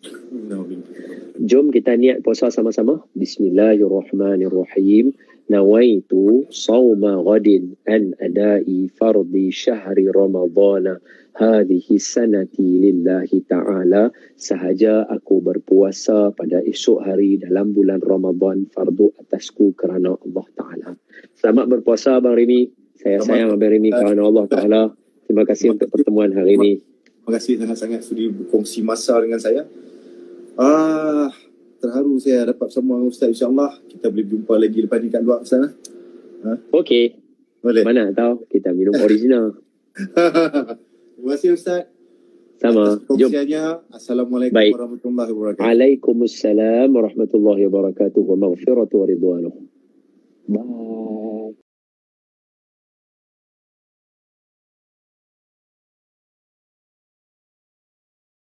Jom kita niat puasa sama-sama. Bismillahirrahmanirrahim. Nawaitu sawma ghadin an adai fardi syahri ramadana hadhihi sanati lillahi ta'ala. Sahaja aku berpuasa pada esok hari dalam bulan Ramadan, fardu atasku kerana Allah Ta'ala. Selamat berpuasa Abang Rimi. Saya sayang Abang Rimi kerana Allah Ta'ala. Terima kasih untuk pertemuan hari ini. Terima kasih sangat-sangat sudi berkongsi masa dengan saya. Terharu saya dapat bersama Ustaz. InsyaAllah kita boleh jumpa lagi lepas ni kat luar sana. Okey. Boleh? Mana tahu kita minum Original. Terima kasih Ustaz. Sama. Atas perkongsiannya. Assalamualaikum warahmatullahi wabarakatuh. Waalaikumsalam warahmatullahi wabarakatuh wa maghfiratu wa ridwanuh. Bye.